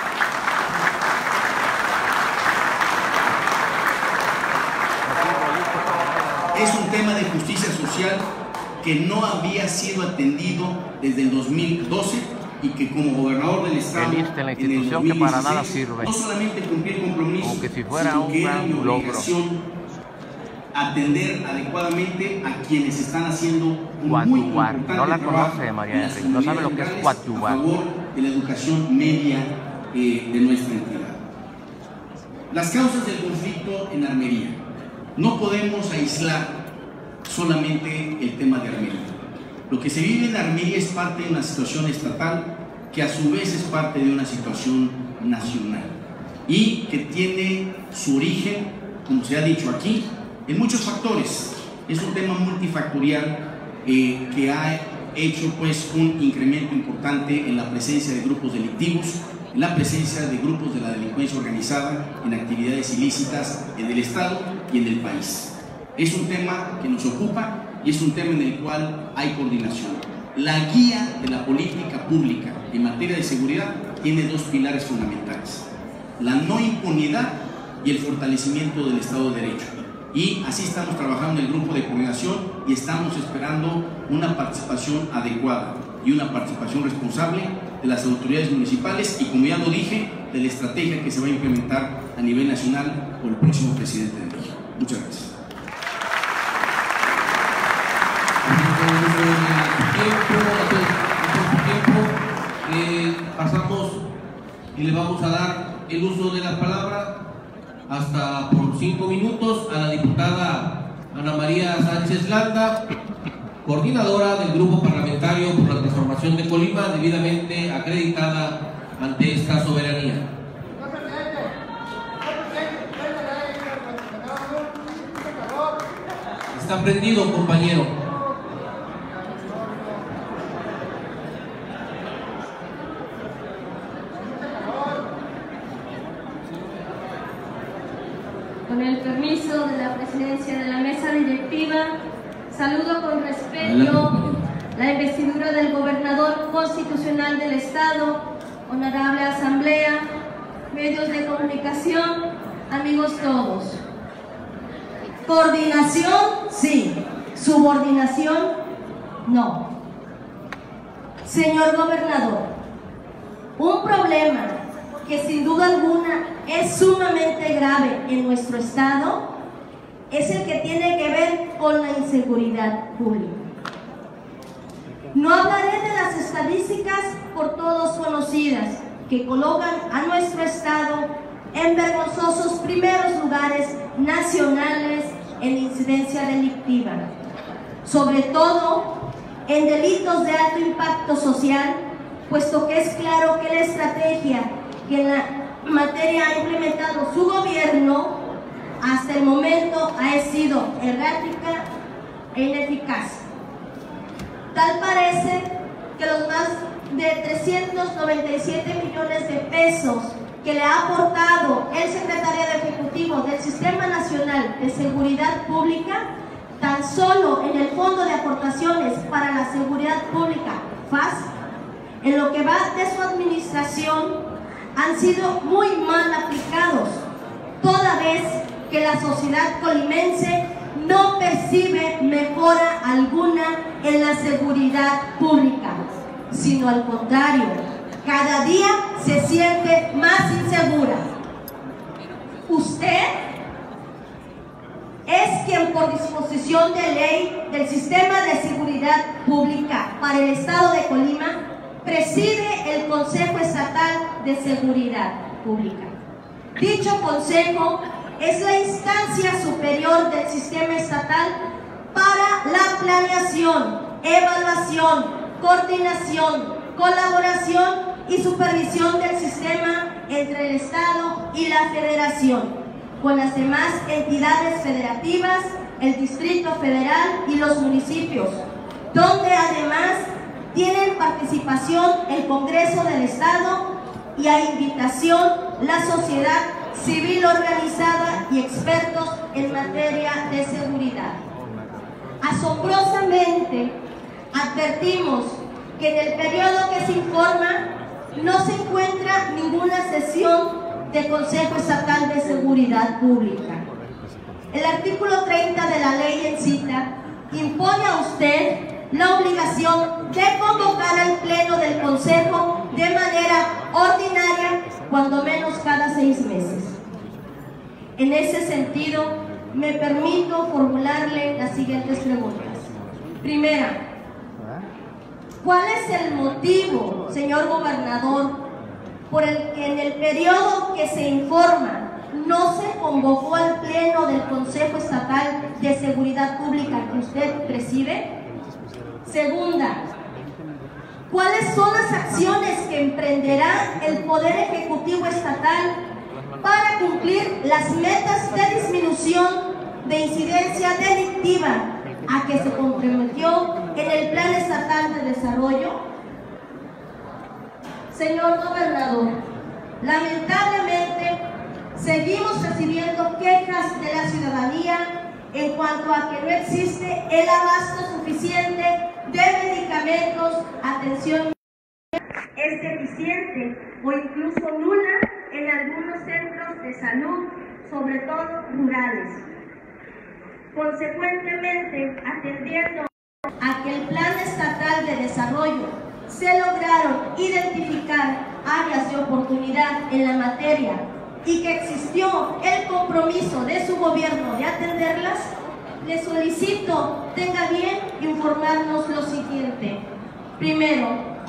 de justicia social que no había sido atendido desde el 2012 y que como gobernador del estado la institución que para nada sirve, no solamente cumplir compromiso, como que si fuera sino un que era mi gran logro, obligación atender adecuadamente a quienes están haciendo un muy coadyuvar. importante No la trabajo conoce María en las Enrique, no sabe lo que es comunidades coadyuvar. a favor de la educación media de nuestra entidad. Las causas del conflicto en Armería. No podemos aislar solamente el tema de Armería. Lo que se vive en Armería es parte de una situación estatal que a su vez es parte de una situación nacional y que tiene su origen, como se ha dicho aquí, en muchos factores. Es un tema multifactorial que ha hecho pues un incremento importante en la presencia de grupos delictivos, en la presencia de grupos de la delincuencia organizada en actividades ilícitas en el estado y en el país. Es un tema que nos ocupa y es un tema en el cual hay coordinación. La guía de la política pública en materia de seguridad tiene dos pilares fundamentales: la no impunidad y el fortalecimiento del Estado de Derecho. Y así estamos trabajando en el grupo de coordinación y estamos esperando una participación adecuada y una participación responsable de las autoridades municipales y, como ya lo dije, de la estrategia que se va a implementar a nivel nacional por el próximo presidente de México. Muchas gracias. Pasamos y le vamos a dar el uso de la palabra hasta por 5 minutos a la diputada Ana María Sánchez Landa, coordinadora del Grupo Parlamentario por la Transformación de Colima, debidamente acreditada ante esta soberanía. Está prendido, compañero. Con el permiso de la presidencia de la mesa directiva, saludo con respeto la investidura del gobernador constitucional del estado, honorable asamblea, medios de comunicación, amigos todos. Coordinación, sí. Subordinación, no. Señor gobernador, un problema que sin duda alguna es sumamente grave en nuestro estado es el que tiene que ver con la inseguridad pública. No hablaré de las estadísticas por todos conocidas que colocan a nuestro estado en vergonzosos primeros lugares nacionales en incidencia delictiva, sobre todo en delitos de alto impacto social, puesto que es claro que la estrategia que en la materia ha implementado su gobierno hasta el momento ha sido errática e ineficaz. Tal parece que los más de 397 millones de pesos que le ha aportado el secretariado ejecutivo del Sistema Nacional de Seguridad Pública, tan solo en el Fondo de Aportaciones para la Seguridad Pública, FAS, en lo que va de su administración, han sido muy mal aplicados, toda vez que la sociedad colimense no percibe mejora alguna en la seguridad pública, sino al contrario, cada día se siente más insegura. Usted es quien, por disposición de ley del Sistema de Seguridad Pública para el Estado de Colima, preside el Consejo Estatal de Seguridad Pública. Dicho consejo es la instancia superior del sistema estatal para la planeación, evaluación, coordinación, colaboración y supervisión del sistema entre el Estado y la Federación, con las demás entidades federativas, el Distrito Federal y los municipios, donde además tienen participación el Congreso del Estado y a invitación la sociedad civil organizada y expertos en materia de seguridad. Asombrosamente, advertimos que en el periodo que se informa no se encuentra ninguna sesión del Consejo Estatal de Seguridad Pública. El artículo 30 de la ley en cita impone a usted la obligación de convocar al Pleno del Consejo de manera ordinaria, cuando menos cada 6 meses. En ese sentido, me permito formularle las siguientes preguntas. Primera, ¿cuál es el motivo, señor gobernador, por el que en el periodo que se informa no se convocó al Pleno del Consejo Estatal de Seguridad Pública que usted preside? Segunda, ¿cuáles son las acciones que emprenderá el Poder Ejecutivo Estatal para cumplir las metas de disminución de incidencia delictiva a que se comprometió en el Plan Estatal de Desarrollo? Señor gobernador, lamentablemente seguimos recibiendo quejas de la ciudadanía en cuanto a que no existe el abasto suficiente de medicamentos, atención es deficiente o incluso nula en algunos centros de salud, sobre todo rurales. Consecuentemente, atendiendo a que el Plan Estatal de Desarrollo se lograron identificar áreas de oportunidad en la materia y que existió el compromiso de su gobierno de atenderlas, le solicito tenga bien informarnos lo siguiente. Primero,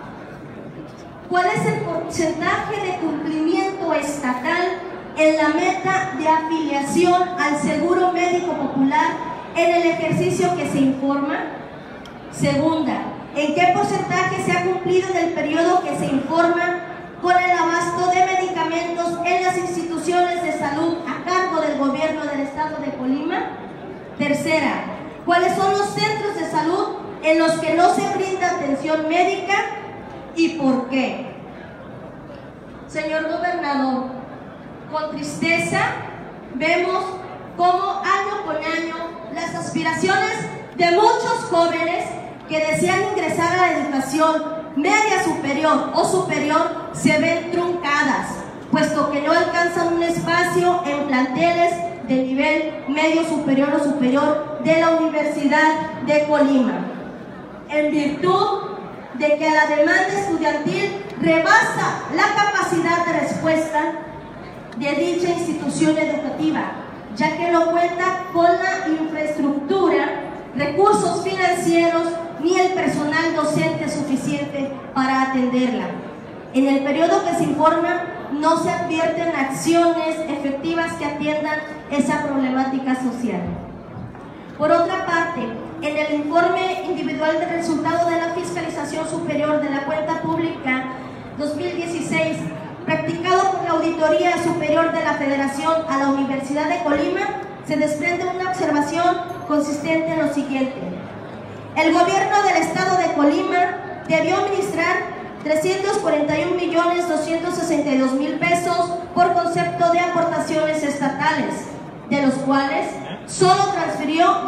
¿cuál es el porcentaje de cumplimiento estatal en la meta de afiliación al Seguro Médico Popular en el ejercicio que se informa? Segunda, ¿en qué porcentaje se ha cumplido en el periodo que se informa con el abasto de medicamentos en las instituciones de salud a cargo del gobierno del Estado de Colima? Tercera, ¿cuáles son los centros de salud en los que no se brinda atención médica y por qué? Señor gobernador, con tristeza vemos cómo año con año las aspiraciones de muchos jóvenes que desean ingresar a la educación media superior o superior se ven truncadas, puesto que no alcanzan un espacio en planteles de nivel medio superior o superior de la Universidad de Colima, en virtud de que la demanda estudiantil rebasa la capacidad de respuesta de dicha institución educativa, ya que no cuenta con la infraestructura, recursos financieros ni el personal docente suficiente para atenderla. En el periodo que se informa no se advierten acciones efectivas que atiendan esa problemática social. Por otra parte, en el informe individual del resultado de la Fiscalización Superior de la Cuenta Pública 2016, practicado por la Auditoría Superior de la Federación a la Universidad de Colima, se desprende una observación consistente en lo siguiente. El gobierno del estado de Colima debió administrar 341.262.000 pesos por concepto de aportaciones estatales, de los cuales solo transfirió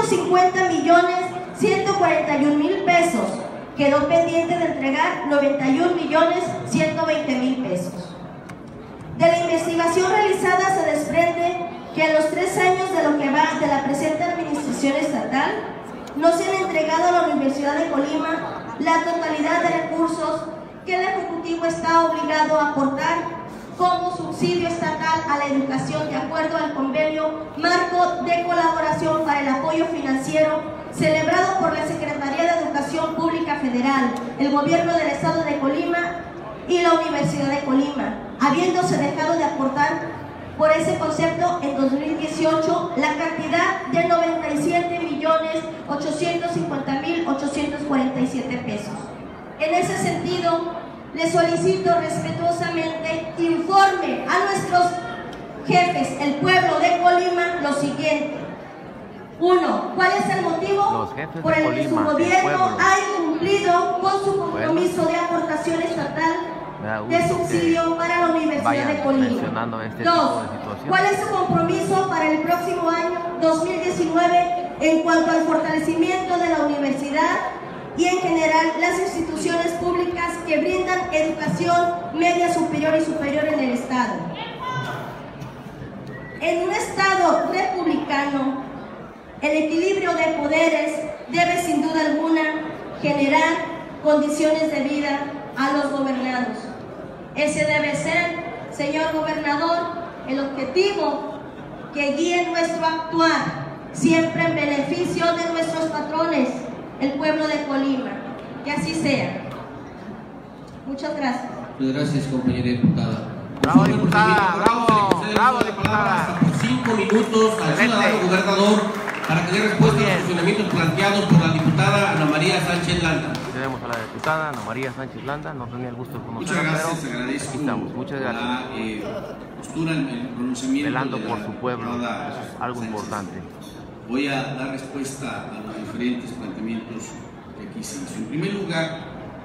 250.141.000 pesos. Quedó pendiente de entregar 91.120.000 pesos. De la investigación realizada se desprende que en los 3 años de lo que va de la presente administración estatal, no se han entregado a la Universidad de Colima la totalidad de recursos que el Ejecutivo está obligado a aportar como subsidio estatal a la educación de acuerdo al convenio marco de colaboración para el apoyo financiero celebrado por la Secretaría de Educación Pública Federal, el Gobierno del Estado de Colima y la Universidad de Colima, habiéndose dejado de aportar por ese concepto en 2018 la cantidad de 97.850.847 pesos. En ese sentido, le solicito respetuosamente informe a nuestros jefes, el pueblo de Colima, lo siguiente. 1. ¿Cuál es el motivo por el que su gobierno ha incumplido con su compromiso de aportación estatal de subsidio para la Universidad de Colima? 2. ¿Cuál es su compromiso para el próximo año 2019 en cuanto al fortalecimiento de la universidad y en general las instituciones públicas que brindan educación media, superior y superior en el Estado? En un Estado republicano, el equilibrio de poderes debe sin duda alguna generar condiciones de vida a los gobernados. Ese debe ser, señor gobernador, el objetivo que guíe nuestro actuar, siempre en beneficio de nuestros patrones, el pueblo de Colima. Que así sea. Muchas gracias. Muchas gracias, compañera diputada. Bravo, diputada, bravo, bravo, diputada. Por 5 minutos al ciudadano gobernador para que dé respuesta a los cuestionamientos planteados por la diputada Ana María Sánchez Landa. Tenemos a la diputada Ana María Sánchez Landa, no tenía el gusto de conocerla. Muchas gracias, agradezco. Aquí estamos, muchas gracias. La postura, el pronunciamiento. Velando por su pueblo, eso es algo Sánchez. importante. Voy a dar respuesta a los diferentes planteamientos que aquí se hizo. En primer lugar,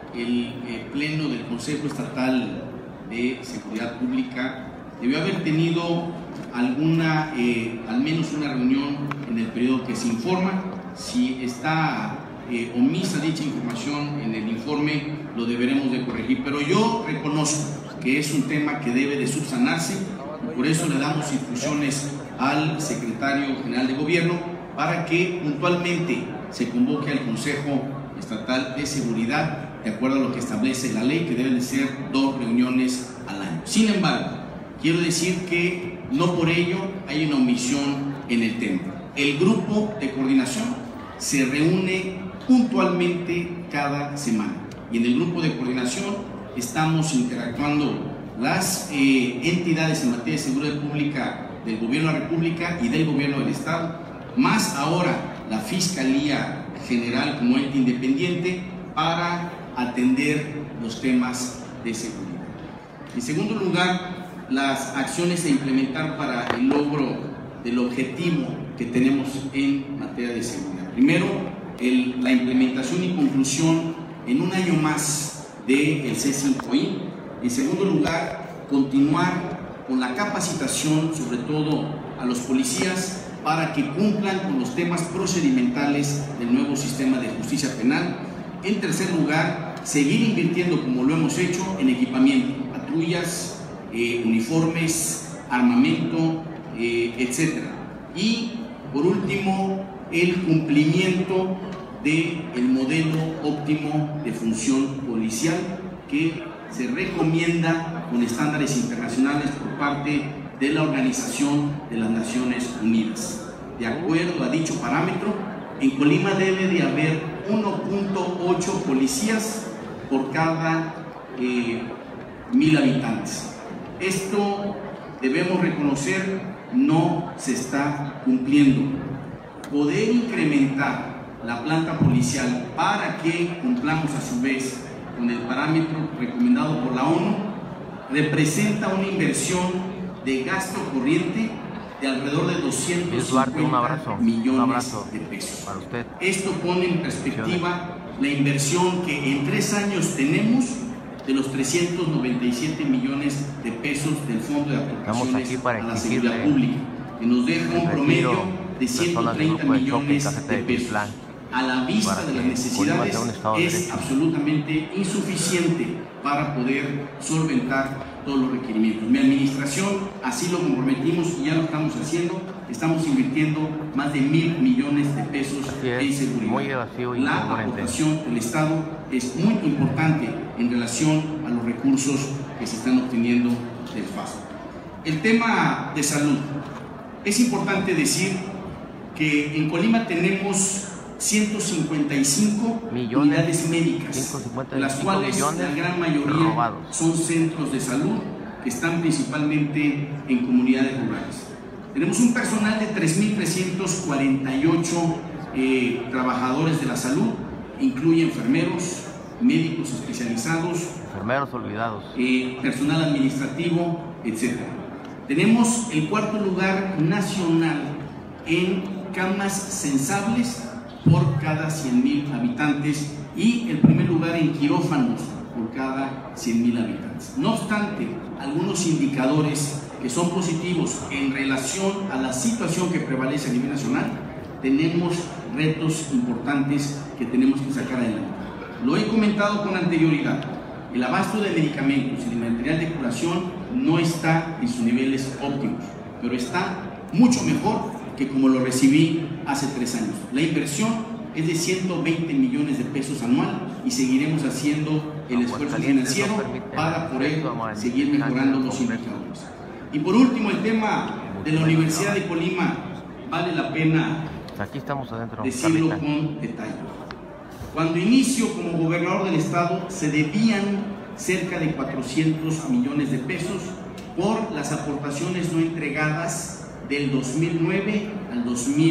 el Pleno del Consejo Estatal de Seguridad Pública debió haber tenido alguna, al menos una reunión en el periodo que se informa. Si está omisa dicha información en el informe, lo deberemos de corregir. Pero yo reconozco que es un tema que debe de subsanarse, y por eso le damos instrucciones al secretario general de Gobierno para que puntualmente se convoque al Consejo Estatal de Seguridad de acuerdo a lo que establece la ley, que deben de ser 2 reuniones al año. Sin embargo, quiero decir que no por ello hay una omisión en el tema. El grupo de coordinación se reúne puntualmente cada semana y en el grupo de coordinación estamos interactuando las entidades en materia de seguridad pública del Gobierno de la República y del Gobierno del Estado, más ahora la Fiscalía General como ente independiente para atender los temas de seguridad. En segundo lugar, las acciones a implementar para el logro del objetivo que tenemos en materia de seguridad. Primero, la implementación y conclusión en un año más del C5I. En segundo lugar, continuar con la capacitación, sobre todo a los policías, para que cumplan con los temas procedimentales del nuevo sistema de justicia penal. En tercer lugar, seguir invirtiendo, como lo hemos hecho, en equipamiento, patrullas, uniformes, armamento, etc. Y, por último, el cumplimiento del modelo óptimo de función policial que se recomienda con estándares internacionales por parte de la Organización de las Naciones Unidas. De acuerdo a dicho parámetro, en Colima debe de haber 1.8 policías por cada 1000 habitantes. Esto debemos reconocer no se está cumpliendo. poder incrementar la planta policial para que cumplamos a su vez con el parámetro recomendado por la ONU, representa una inversión de gasto corriente de alrededor de 250 millones de pesos. Esto pone en perspectiva la inversión que en 3 años tenemos de los 397 millones de pesos del Fondo de Aportaciones a la Seguridad Pública, que nos deja un promedio de 130 millones de pesos. A la vista de las necesidades, es absolutamente insuficiente para poder solventar todos los requerimientos. Mi administración, así lo comprometimos y ya lo estamos haciendo, estamos invirtiendo más de 1.000 millones de pesos en seguridad. La aportación del Estado es muy importante en relación a los recursos que se están obteniendo del FASO. El tema de salud. Es importante decir que en Colima tenemos 155 unidades médicas, de las cuales la gran mayoría son centros de salud que están principalmente en comunidades rurales. Tenemos un personal de 3.348 trabajadores de la salud, incluye enfermeros, médicos especializados, enfermeros olvidados, personal administrativo, etc. Tenemos el 4º lugar nacional en camas sensables por cada 100.000 habitantes y el primer lugar en quirófanos por cada 100.000 habitantes. No obstante, algunos indicadores que son positivos en relación a la situación que prevalece a nivel nacional, tenemos retos importantes que tenemos que sacar adelante. Lo he comentado con anterioridad, el abasto de medicamentos y de material de curación no está en sus niveles óptimos, pero está mucho mejor que como lo recibí hace 3 años. La inversión es de 120 millones de pesos anual y seguiremos haciendo el esfuerzo financiero para poder seguir mejorando los indicadores. Y por último, el tema de la Universidad de Colima, vale la pena decirlo con detalle. Cuando inicio como gobernador del estado se debían cerca de 400 millones de pesos por las aportaciones no entregadas del 2009 al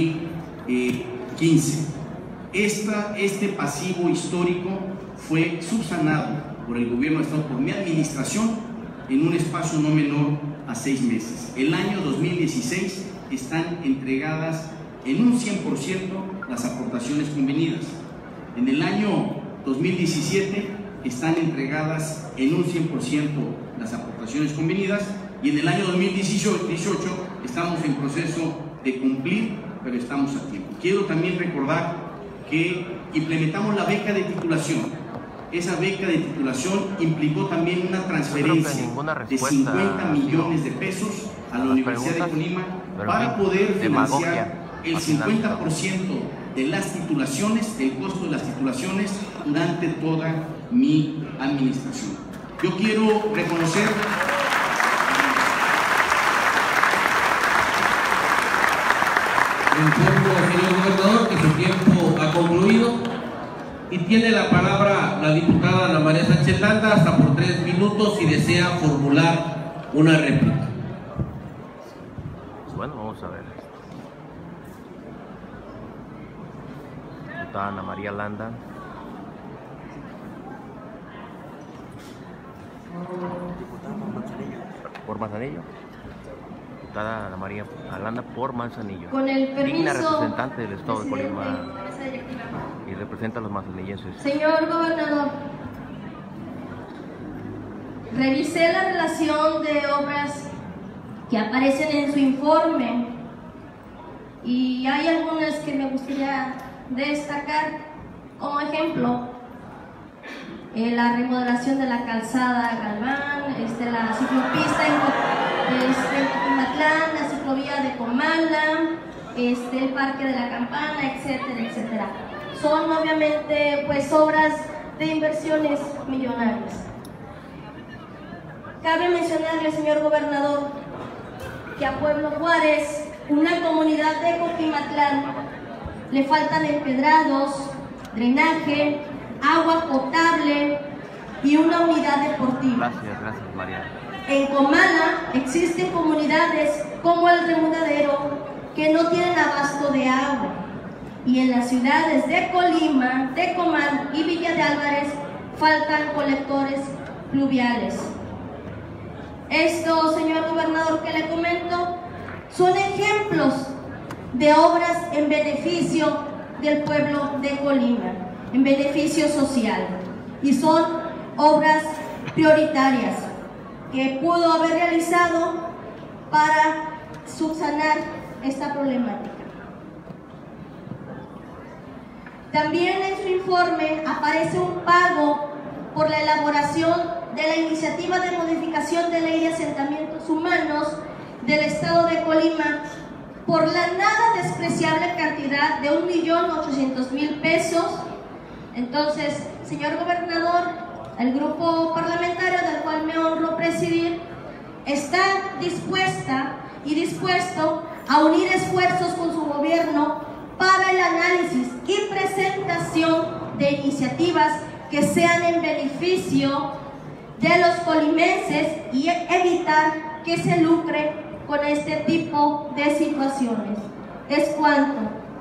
2015. Este pasivo histórico fue subsanado por el gobierno del estado, por mi administración, en un espacio no menor a 6 meses. El año 2016 están entregadas en un 100% las aportaciones convenidas. En el año 2017 están entregadas en un 100% las aportaciones convenidas y en el año 2018 estamos en proceso de cumplir, pero estamos a tiempo. Quiero también recordar que implementamos la beca de titulación. Esa beca de titulación implicó también una transferencia de 50 millones de pesos a la Universidad de Colima para poder financiar el 50% de las titulaciones, el costo de las titulaciones durante toda mi administración. Yo quiero reconocer informo, señor gobernador, que su tiempo ha concluido y tiene la palabra la diputada Ana María Sánchez Landa hasta por 3 minutos si desea formular una réplica. Bueno, vamos a ver. Diputada Ana María Landa. Por Manzanillo. Diputada Ana María Landa por Manzanillo. Con el permiso, digna representante del estado de Colima y representa a los manzanillenses. Señor gobernador, revisé la relación de obras que aparecen en su informe y hay algunas que me gustaría destacar. Como ejemplo, la remodelación de la calzada Galván, la ciclopista en Coquimatlán, la ciclovía de Comala, el parque de la Campana, etcétera, etcétera. Son obviamente pues obras de inversiones millonarias. Cabe mencionarle, señor gobernador, que a Pueblo Juárez, una comunidad de Coquimatlán, le faltan empedrados, drenaje, agua potable y una unidad deportiva. Gracias, María. En Comala existen comunidades como el Remunadero que no tienen abasto de agua. y en las ciudades de Colima, Tecomán y Villa de Álvarez faltan colectores pluviales. Esto, señor gobernador, que le comento, son ejemplos de obras en beneficio del pueblo de Colima, en beneficio social, y son obras prioritarias que pudo haber realizado para subsanar esta problemática. También en su informe aparece un pago por la elaboración de la iniciativa de modificación de ley de asentamientos humanos del estado de Colima por la nada despreciable cantidad de 1.800.000 pesos. Entonces, señor gobernador, el grupo parlamentario del cual me honro presidir está dispuesta y dispuesto a unir esfuerzos con su gobierno para el análisis y presentación de iniciativas que sean en beneficio de los colimenses y evitar que se lucre con este tipo de situaciones. Es cuanto.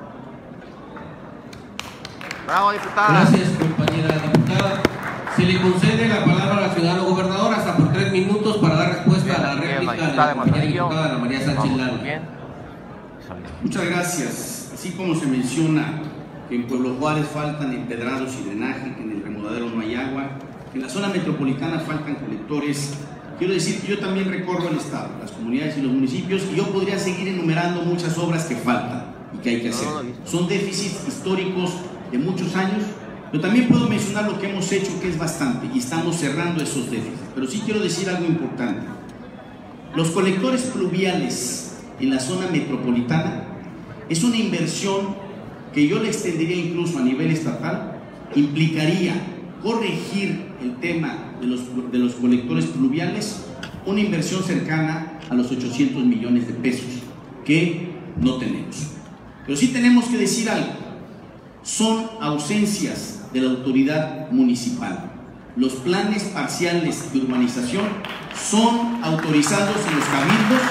Bravo, diputada. Gracias, compañera diputada. Se le concede la palabra al ciudadano gobernador hasta por 3 minutos para dar respuesta a la réplica de la compañera diputada Ana María Sánchez Lara. Muchas gracias. Así como se menciona que en Pueblo Juárez faltan empedrados y drenaje, que en el Remodadero no hay agua, que en la zona metropolitana faltan colectores, quiero decir que yo también recorro el estado, las comunidades y los municipios, y yo podría seguir enumerando muchas obras que faltan y que hay que hacer. Son déficits históricos de muchos años, pero también puedo mencionar lo que hemos hecho, que es bastante, y estamos cerrando esos déficits. Pero sí quiero decir algo importante. Los colectores pluviales en la zona metropolitana es una inversión que yo le extendería incluso a nivel estatal. Implicaría corregir el tema de los colectores pluviales, una inversión cercana a los 800 millones de pesos que no tenemos. Pero sí tenemos que decir algo: son ausencias de la autoridad municipal. Los planes parciales de urbanización son autorizados en los cabildos,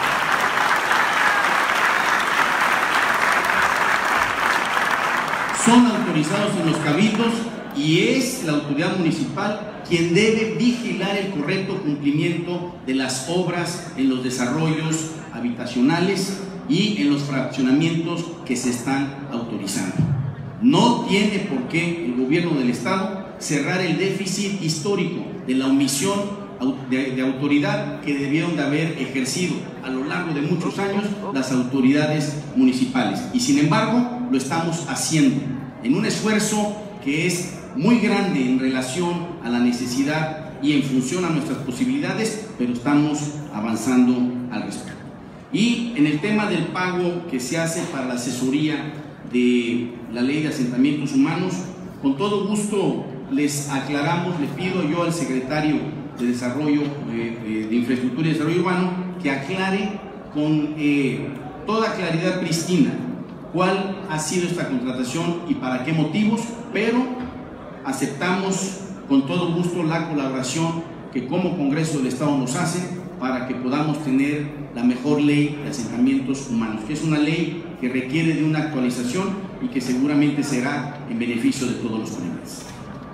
y es la autoridad municipal quien debe vigilar el correcto cumplimiento de las obras en los desarrollos habitacionales y en los fraccionamientos que se están autorizando. No tiene por qué el gobierno del estado cerrar el déficit histórico de la omisión de autoridad que debieron de haber ejercido a lo largo de muchos años las autoridades municipales, y sin embargo lo estamos haciendo en un esfuerzo que es muy grande en relación a la necesidad y en función a nuestras posibilidades, pero estamos avanzando al respecto. Y en el tema del pago que se hace para la asesoría de la ley de asentamientos humanos, con todo gusto les aclaramos, le pido yo al secretario de Desarrollo, de Infraestructura y Desarrollo Urbano, que aclare con toda claridad pristina cuál ha sido esta contratación y para qué motivos, pero aceptamos con todo gusto la colaboración que como Congreso del Estado nos hace para que podamos tener la mejor ley de asentamientos humanos, que es una ley que requiere de una actualización y que seguramente será en beneficio de todos los colombianos.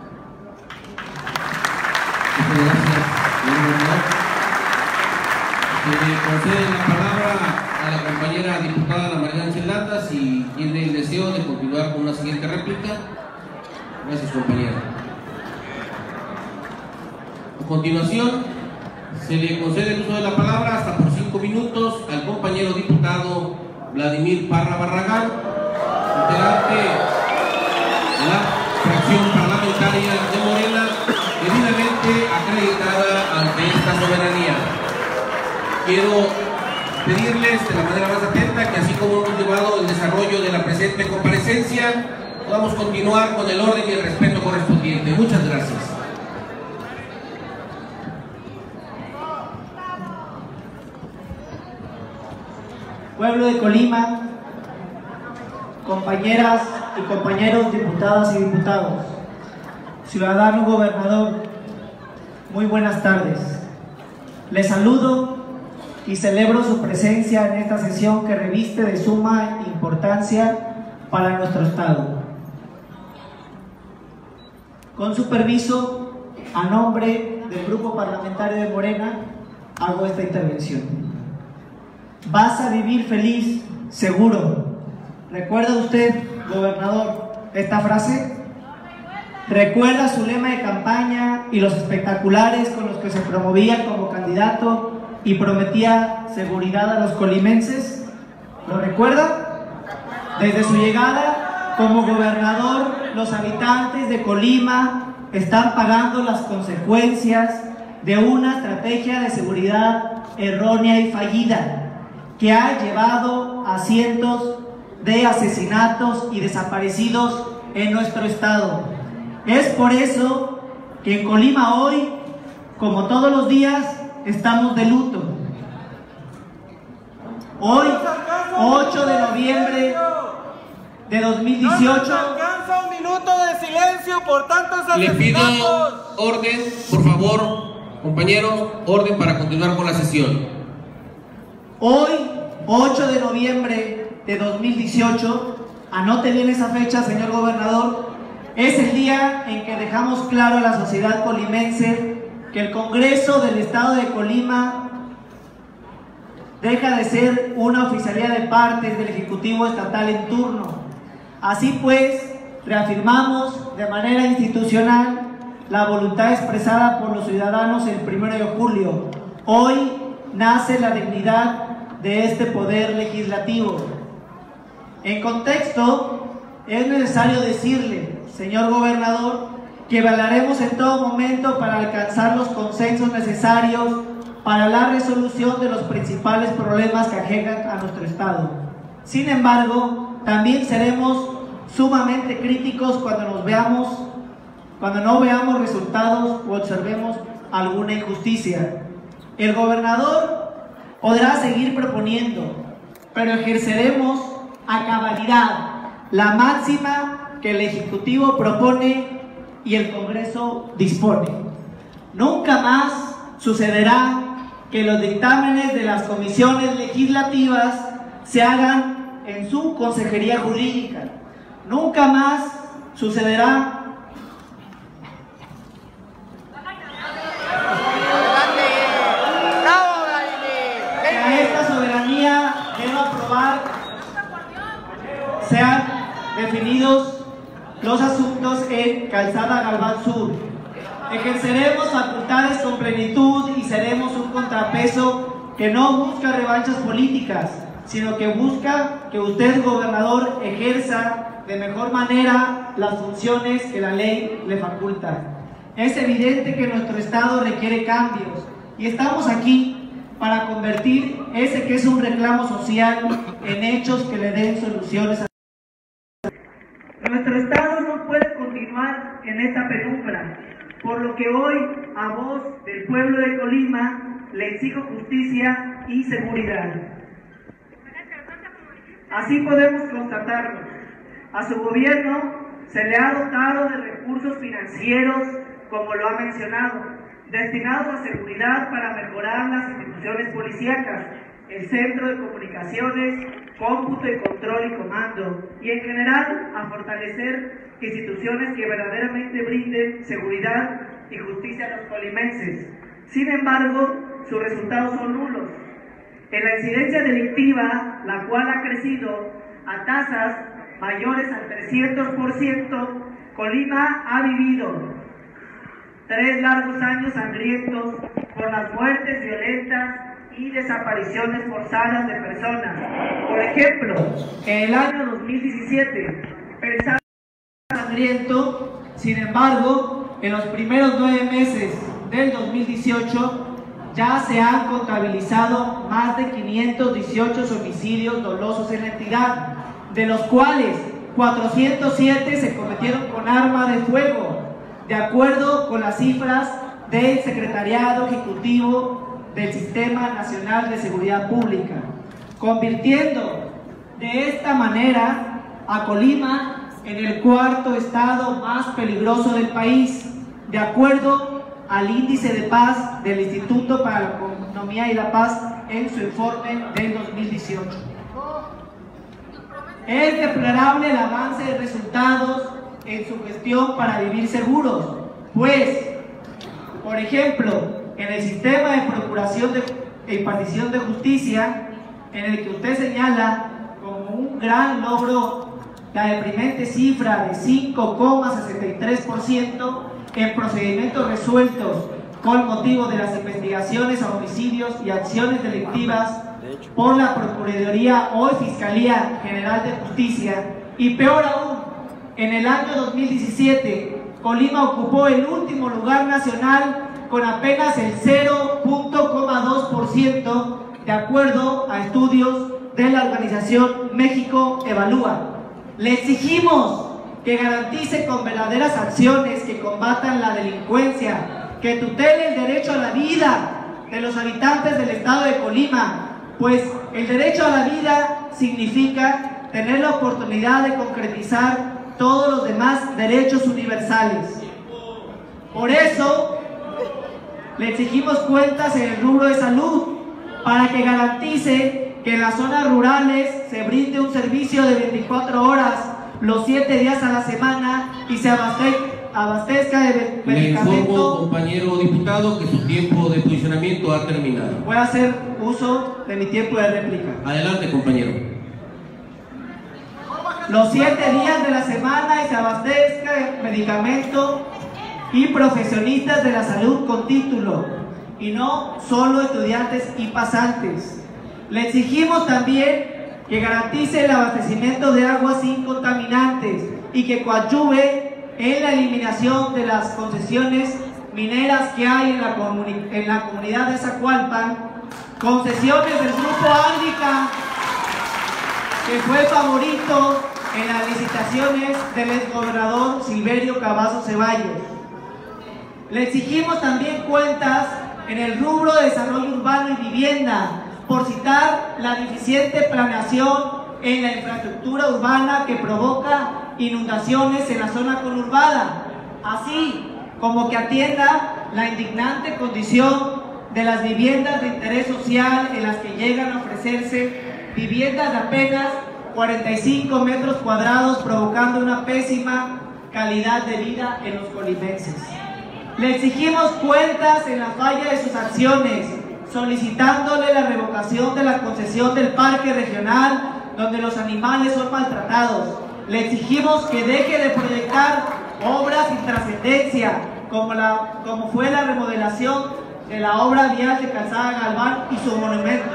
Muchas gracias, señor gobernador. Se le concede la palabra a la compañera diputada Ana María Sánchez Lara si tiene el deseo de continuar con una siguiente réplica. Gracias, compañera. A continuación, se le concede el uso de la palabra hasta por 5 minutos al compañero diputado Vladimir Parra Barragán, integrante de la fracción parlamentaria de Morena, debidamente acreditada ante esta soberanía. Quiero pedirles de la manera más atenta que, así como hemos llevado el desarrollo de la presente comparecencia, podamos continuar con el orden y el respeto correspondiente. Muchas gracias. Pueblo de Colima, compañeras y compañeros diputadas y diputados, ciudadano gobernador, muy buenas tardes. Les saludo y celebro su presencia en esta sesión que reviste de suma importancia para nuestro estado. Con su permiso, a nombre del grupo parlamentario de Morena, hago esta intervención. Vas a vivir feliz, seguro. ¿Recuerda usted, gobernador, esta frase? ¿Recuerda su lema de campaña y los espectaculares con los que se promovía como candidato y prometía seguridad a los colimenses? ¿Lo recuerda? Desde su llegada como gobernador, los habitantes de Colima están pagando las consecuencias de una estrategia de seguridad errónea y fallida que ha llevado a cientos de asesinatos y desaparecidos en nuestro estado. Es por eso que en Colima hoy, como todos los días, estamos de luto. Hoy, 8 de noviembre de 2018... ¡No se alcanza un minuto de silencio por tantos asesinatos! Le pido orden, por favor, compañeros, orden para continuar con la sesión. Hoy, 8 de noviembre de 2018, anote bien esa fecha, señor gobernador, es el día en que dejamos claro a la sociedad colimense que el Congreso del Estado de Colima deja de ser una oficialía de partes del Ejecutivo Estatal en turno. Así pues, reafirmamos de manera institucional la voluntad expresada por los ciudadanos el 1 de julio. Hoy nace la dignidad de este poder legislativo. En contexto, es necesario decirle, señor gobernador, que velaremos en todo momento para alcanzar los consensos necesarios para la resolución de los principales problemas que aquejan a nuestro estado. Sin embargo, también seremos sumamente críticos cuando no veamos resultados o observemos alguna injusticia. El gobernador podrá seguir proponiendo, pero ejerceremos a cabalidad la máxima que el Ejecutivo propone y el Congreso dispone. Nunca más sucederá que los dictámenes de las comisiones legislativas se hagan en su consejería jurídica. Nunca más sucederá que a esta soberanía deba aprobar sean definidos los asuntos en Calzada Galván Sur. Ejerceremos facultades con plenitud y seremos un contrapeso que no busca revanchas políticas, sino que busca que usted, gobernador, ejerza de mejor manera las funciones que la ley le faculta. Es evidente que nuestro estado requiere cambios y estamos aquí para convertir ese que es un reclamo social en hechos que le den soluciones. Nuestro estado no puede continuar en esta penumbra, por lo que hoy, a voz del pueblo de Colima, le exijo justicia y seguridad. Así podemos constatarlo. A su gobierno se le ha dotado de recursos financieros, como lo ha mencionado, destinados a seguridad para mejorar las instituciones policíacas, el centro de comunicaciones, cómputo y control y comando, y en general a fortalecer instituciones que verdaderamente brinden seguridad y justicia a los colimenses. Sin embargo, sus resultados son nulos. En la incidencia delictiva, la cual ha crecido a tasas mayores al 300%, Colima ha vivido 3 largos años sangrientos con las muertes violentas y desapariciones forzadas de personas. Por ejemplo, en el año 2017, pensando sangriento, sin embargo, en los primeros 9 meses del 2018 ya se han contabilizado más de 518 homicidios dolosos en la entidad, de los cuales 407 se cometieron con arma de fuego, de acuerdo con las cifras del Secretariado Ejecutivo del Sistema Nacional de Seguridad Pública, convirtiendo de esta manera a Colima en el 4º estado más peligroso del país, de acuerdo al Índice de Paz del Instituto para la Economía y la Paz en su informe del 2018. Es deplorable el avance de resultados en su gestión para vivir seguros, pues, por ejemplo, en el sistema de procuración e impartición de justicia, en el que usted señala como un gran logro la deprimente cifra de 5,63% en procedimientos resueltos con motivo de las investigaciones a homicidios y acciones delictivas por la Procuraduría o Fiscalía General de Justicia, y peor aún, en el año 2017, Colima ocupó el último lugar nacional con apenas el 0,2%, de acuerdo a estudios de la organización México Evalúa. Le exigimos que garantice con verdaderas acciones que combatan la delincuencia, que tutele el derecho a la vida de los habitantes del estado de Colima, pues el derecho a la vida significa tener la oportunidad de concretizar todos los demás derechos universales. Por eso, le exigimos cuentas en el rubro de salud, para que garantice que en las zonas rurales se brinde un servicio de 24 horas, los 7 días a la semana, y se abastezca de medicamentos. Le informo, compañero diputado, que su tiempo de posicionamiento ha terminado. Voy a hacer uso de mi tiempo de réplica. Adelante, compañero. Los 7 días de la semana y se abastezca de medicamento y profesionistas de la salud con título, y no solo estudiantes y pasantes. Le exigimos también que garantice el abastecimiento de agua sin contaminantes y que coadyuve en la eliminación de las concesiones mineras que hay en la comunidad de Zacualpan, concesiones del Grupo Árnica, que fue favorito en las licitaciones del exgobernador Silverio Cavazos Ceballos. Le exigimos también cuentas en el rubro de desarrollo urbano y vivienda, por citar la deficiente planeación en la infraestructura urbana que provoca inundaciones en la zona conurbada, así como que atienda la indignante condición de las viviendas de interés social, en las que llegan a ofrecerse viviendas de apenas 45 metros cuadrados, provocando una pésima calidad de vida en los colimenses. Le exigimos cuentas en la falla de sus acciones, solicitándole la revocación de la concesión del parque regional donde los animales son maltratados. Le exigimos que deje de proyectar obras sin trascendencia, como fue la remodelación de la obra vial de Calzada Galván y su monumento.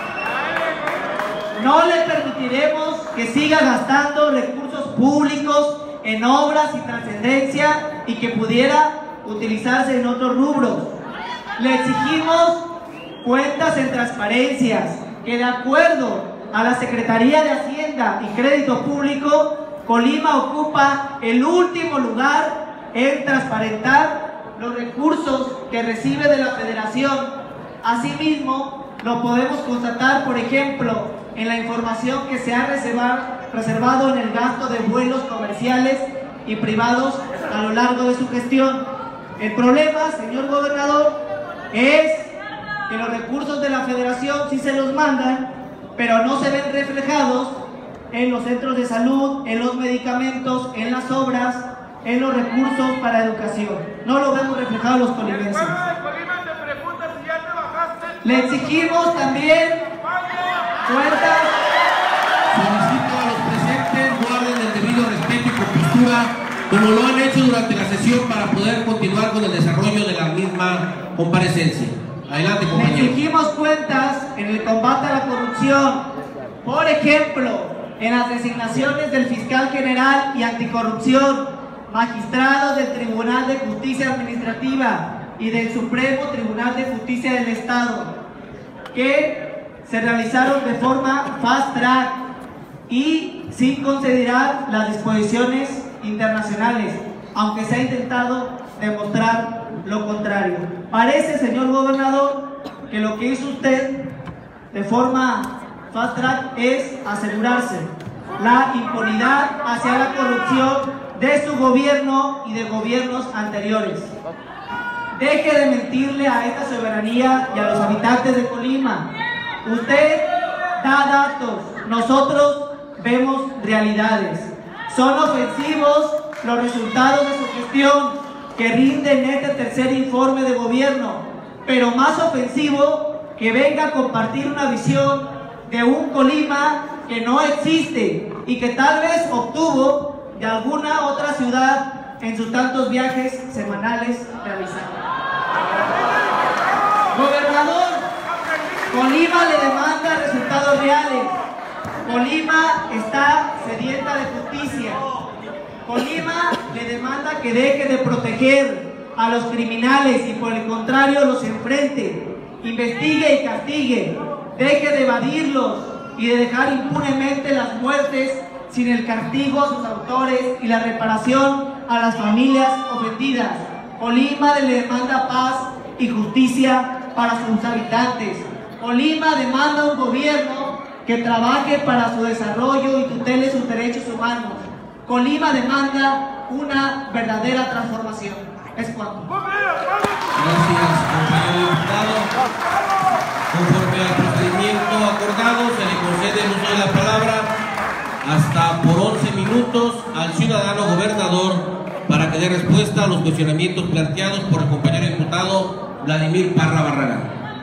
No le permitiremos que siga gastando recursos públicos en obras sin trascendencia y que pudiera utilizarse en otros rubros. Le exigimos cuentas en transparencias, que de acuerdo a la Secretaría de Hacienda y Crédito Público, Colima ocupa el último lugar en transparentar los recursos que recibe de la Federación. Asimismo, lo podemos constatar, por ejemplo, en la información que se ha reservado en el gasto de vuelos comerciales y privados a lo largo de su gestión. El problema, señor gobernador, es que los recursos de la Federación sí se los mandan, pero no se ven reflejados en los centros de salud, en los medicamentos, en las obras, en los recursos para educación. No lo vemos reflejado los colimenses. Le exigimos también cuentas. Solicito a los presentes guarden el debido respeto y compostura, como lo han hecho durante la sesión, para poder continuar con el desarrollo de la misma comparecencia. Adelante, compañero. Le exigimos cuentas en el combate a la corrupción. Por ejemplo, en las designaciones del fiscal general y anticorrupción, magistrados del Tribunal de Justicia Administrativa y del Supremo Tribunal de Justicia del Estado, que se realizaron de forma fast track y sin considerar las disposiciones internacionales, aunque se ha intentado demostrar lo contrario. Parece, señor gobernador, que lo que hizo usted de forma fast track es asegurarse la impunidad hacia la corrupción de su gobierno y de gobiernos anteriores. Deje de mentirle a esta soberanía y a los habitantes de Colima. Usted da datos, nosotros vemos realidades. Son ofensivos los resultados de su gestión que rinden en este tercer informe de gobierno, pero más ofensivo que venga a compartir una visión de un Colima que no existe y que tal vez obtuvo de alguna otra ciudad en sus tantos viajes semanales realizados. Gobernador, Colima le demanda resultados reales. Colima está sedienta de justicia. Colima le demanda que deje de proteger a los criminales y por el contrario los enfrente, investigue y castigue, deje de evadirlos y de dejar impunemente las muertes sin el castigo a sus autores y la reparación a las familias ofendidas. Colima le demanda paz y justicia para sus habitantes. Colima demanda un gobierno que trabaje para su desarrollo y tutele sus derechos humanos. Colima demanda una verdadera transformación. Es cuanto. Gracias, compañero diputado. Conforme al procedimiento acordado, se le concede el uso de la palabra hasta por 11 minutos al ciudadano gobernador para que dé respuesta a los cuestionamientos planteados por el compañero diputado Vladimir Parra Barragán.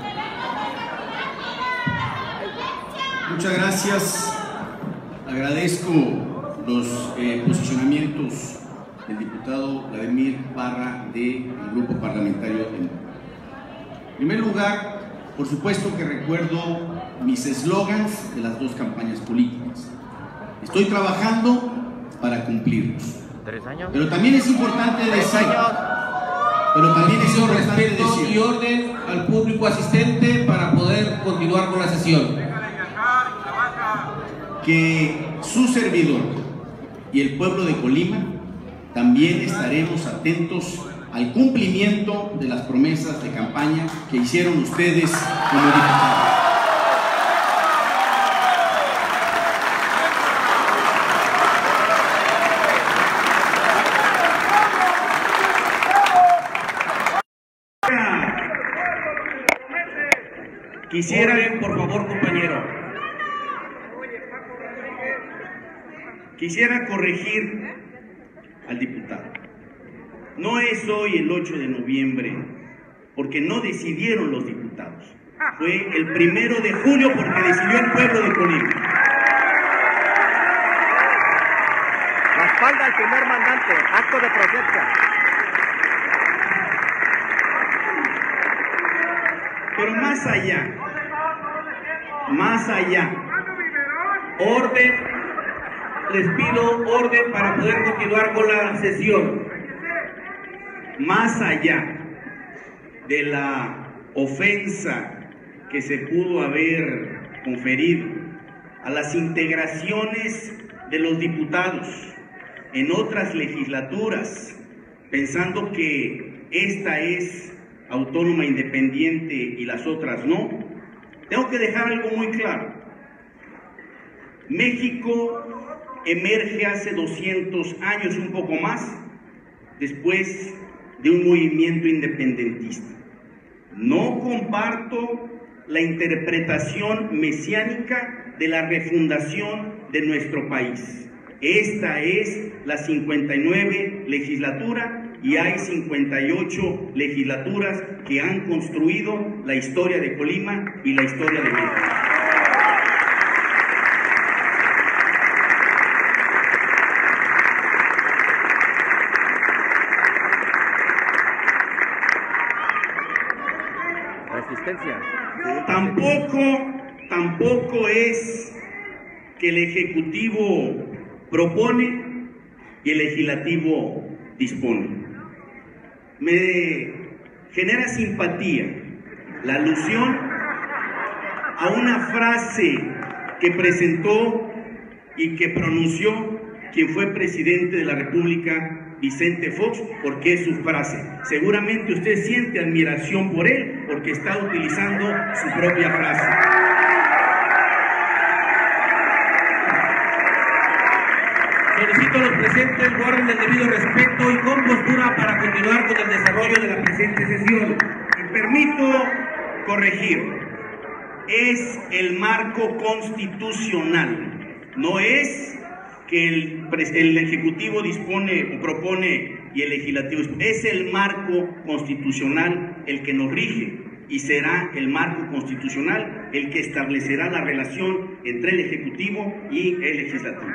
Muchas gracias. Agradezco los posicionamientos del diputado Vladimir Parra del Grupo Parlamentario del MOP. En primer lugar, por supuesto que recuerdo mis eslogans de las dos campañas políticas. Estoy trabajando para cumplirlos. 3 años. Pero también es importante decir, respeto y orden al público asistente para poder continuar con la sesión. Que su servidor y el pueblo de Colima también estaremos atentos al cumplimiento de las promesas de campaña que hicieron ustedes como diputados. Quisiera, por favor, compañero, quisiera corregir al diputado. No es hoy el 8 de noviembre, porque no decidieron los diputados. Fue el 1 de julio porque decidió el pueblo de Colima. La espalda al primer mandante, acto de protesta. Pero más allá, orden, les pido orden para poder continuar con la sesión. Más allá de la ofensa que se pudo haber conferido a las integraciones de los diputados en otras legislaturas, pensando que esta es autónoma, independiente y las otras no, tengo que dejar algo muy claro. México emerge hace 200 años, un poco más, después de un movimiento independentista. No comparto la interpretación mesiánica de la refundación de nuestro país. Esta es la 59 legislatura y hay 58 legislaturas que han construido la historia de Colima y la historia de México. Resistencia. Tampoco es que el Ejecutivo propone y el Legislativo dispone. Me genera simpatía la alusión a una frase que presentó y que pronunció quien fue presidente de la República, Vicente Fox, porque es su frase. Seguramente usted siente admiración por él porque está utilizando su propia frase. Solicito a los presentes guarden el debido respeto y compostura para continuar con el desarrollo de la presente sesión. Y permito corregir. Es el marco constitucional No es que el Ejecutivo dispone o propone y el Legislativo dispone. Es el marco constitucional el que nos rige y será el marco constitucional el que establecerá la relación entre el Ejecutivo y el Legislativo.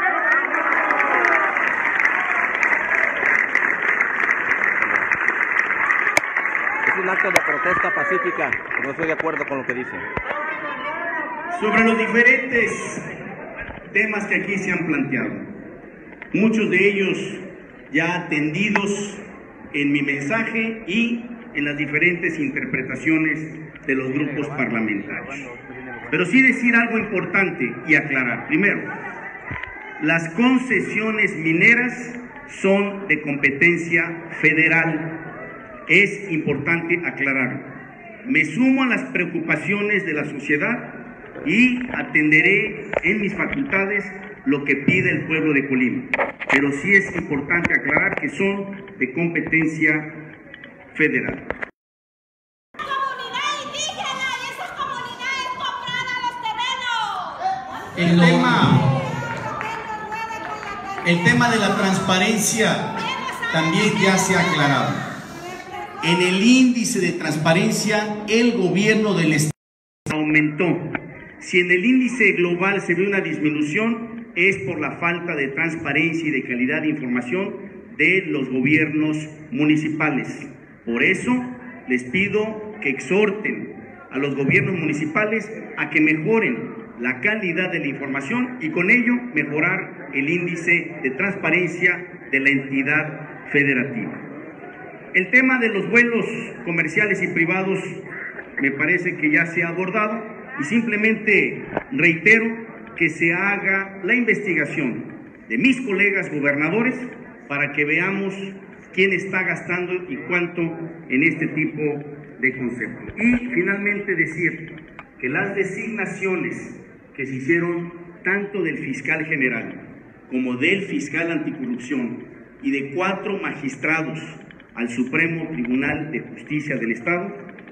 Es un acto de protesta pacífica, no estoy de acuerdo con lo que dice. Sobre los diferentes temas que aquí se han planteado, muchos de ellos ya atendidos en mi mensaje y en las diferentes interpretaciones de los grupos parlamentarios. Pero sí decir algo importante y aclarar. Primero, las concesiones mineras son de competencia federal. Es importante aclararlo. Me sumo a las preocupaciones de la sociedad y atenderé en mis facultades lo que pide el pueblo de Colima. Pero sí es importante aclarar que son de competencia federal. Comunidad indígena y esas comunidades compraron los terrenos. El tema de la transparencia también ya se ha aclarado. En el índice de transparencia, el gobierno del Estado aumentó. Si en el índice global se ve una disminución, es por la falta de transparencia y de calidad de información de los gobiernos municipales. Por eso les pido que exhorten a los gobiernos municipales a que mejoren la calidad de la información y con ello mejorar el índice de transparencia de la entidad federativa. El tema de los vuelos comerciales y privados me parece que ya se ha abordado y simplemente reitero que se haga la investigación de mis colegas gobernadores para que veamos quién está gastando y cuánto en este tipo de conceptos. Y finalmente decir que las designaciones que se hicieron tanto del fiscal general como del fiscal anticorrupción y de 4 magistrados al Supremo Tribunal de Justicia del Estado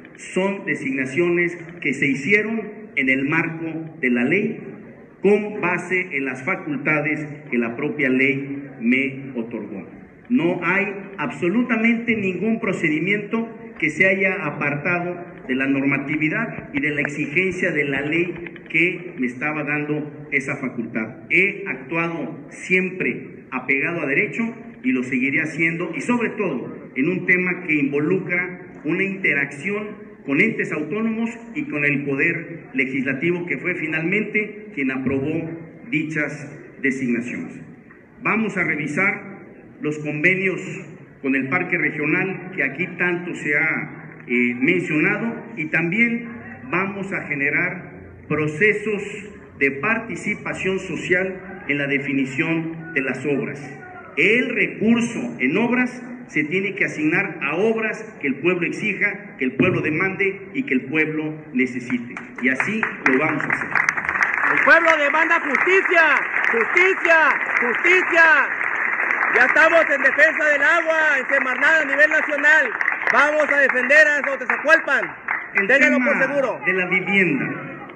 son designaciones que se hicieron en el marco de la ley con base en las facultades que la propia ley me otorgó. No hay absolutamente ningún procedimiento que se haya apartado de la normatividad y de la exigencia de la ley que me estaba dando esa facultad. He actuado siempre apegado a derecho y lo seguiré haciendo, y sobre todo en un tema que involucra una interacción con entes autónomos y con el Poder Legislativo, que fue finalmente quien aprobó dichas designaciones. Vamos a revisar los convenios con el Parque Regional, que aquí tanto se ha mencionado, y también vamos a generar procesos de participación social en la definición de las obras. El recurso en obras se tiene que asignar a obras que el pueblo exija, que el pueblo demande y que el pueblo necesite. Y así lo vamos a hacer. El pueblo demanda justicia, justicia, justicia. Ya estamos en defensa del agua, en Semarnat a nivel nacional. Vamos a defender a Xotezacualpan. Ténganlo por seguro. De la vivienda.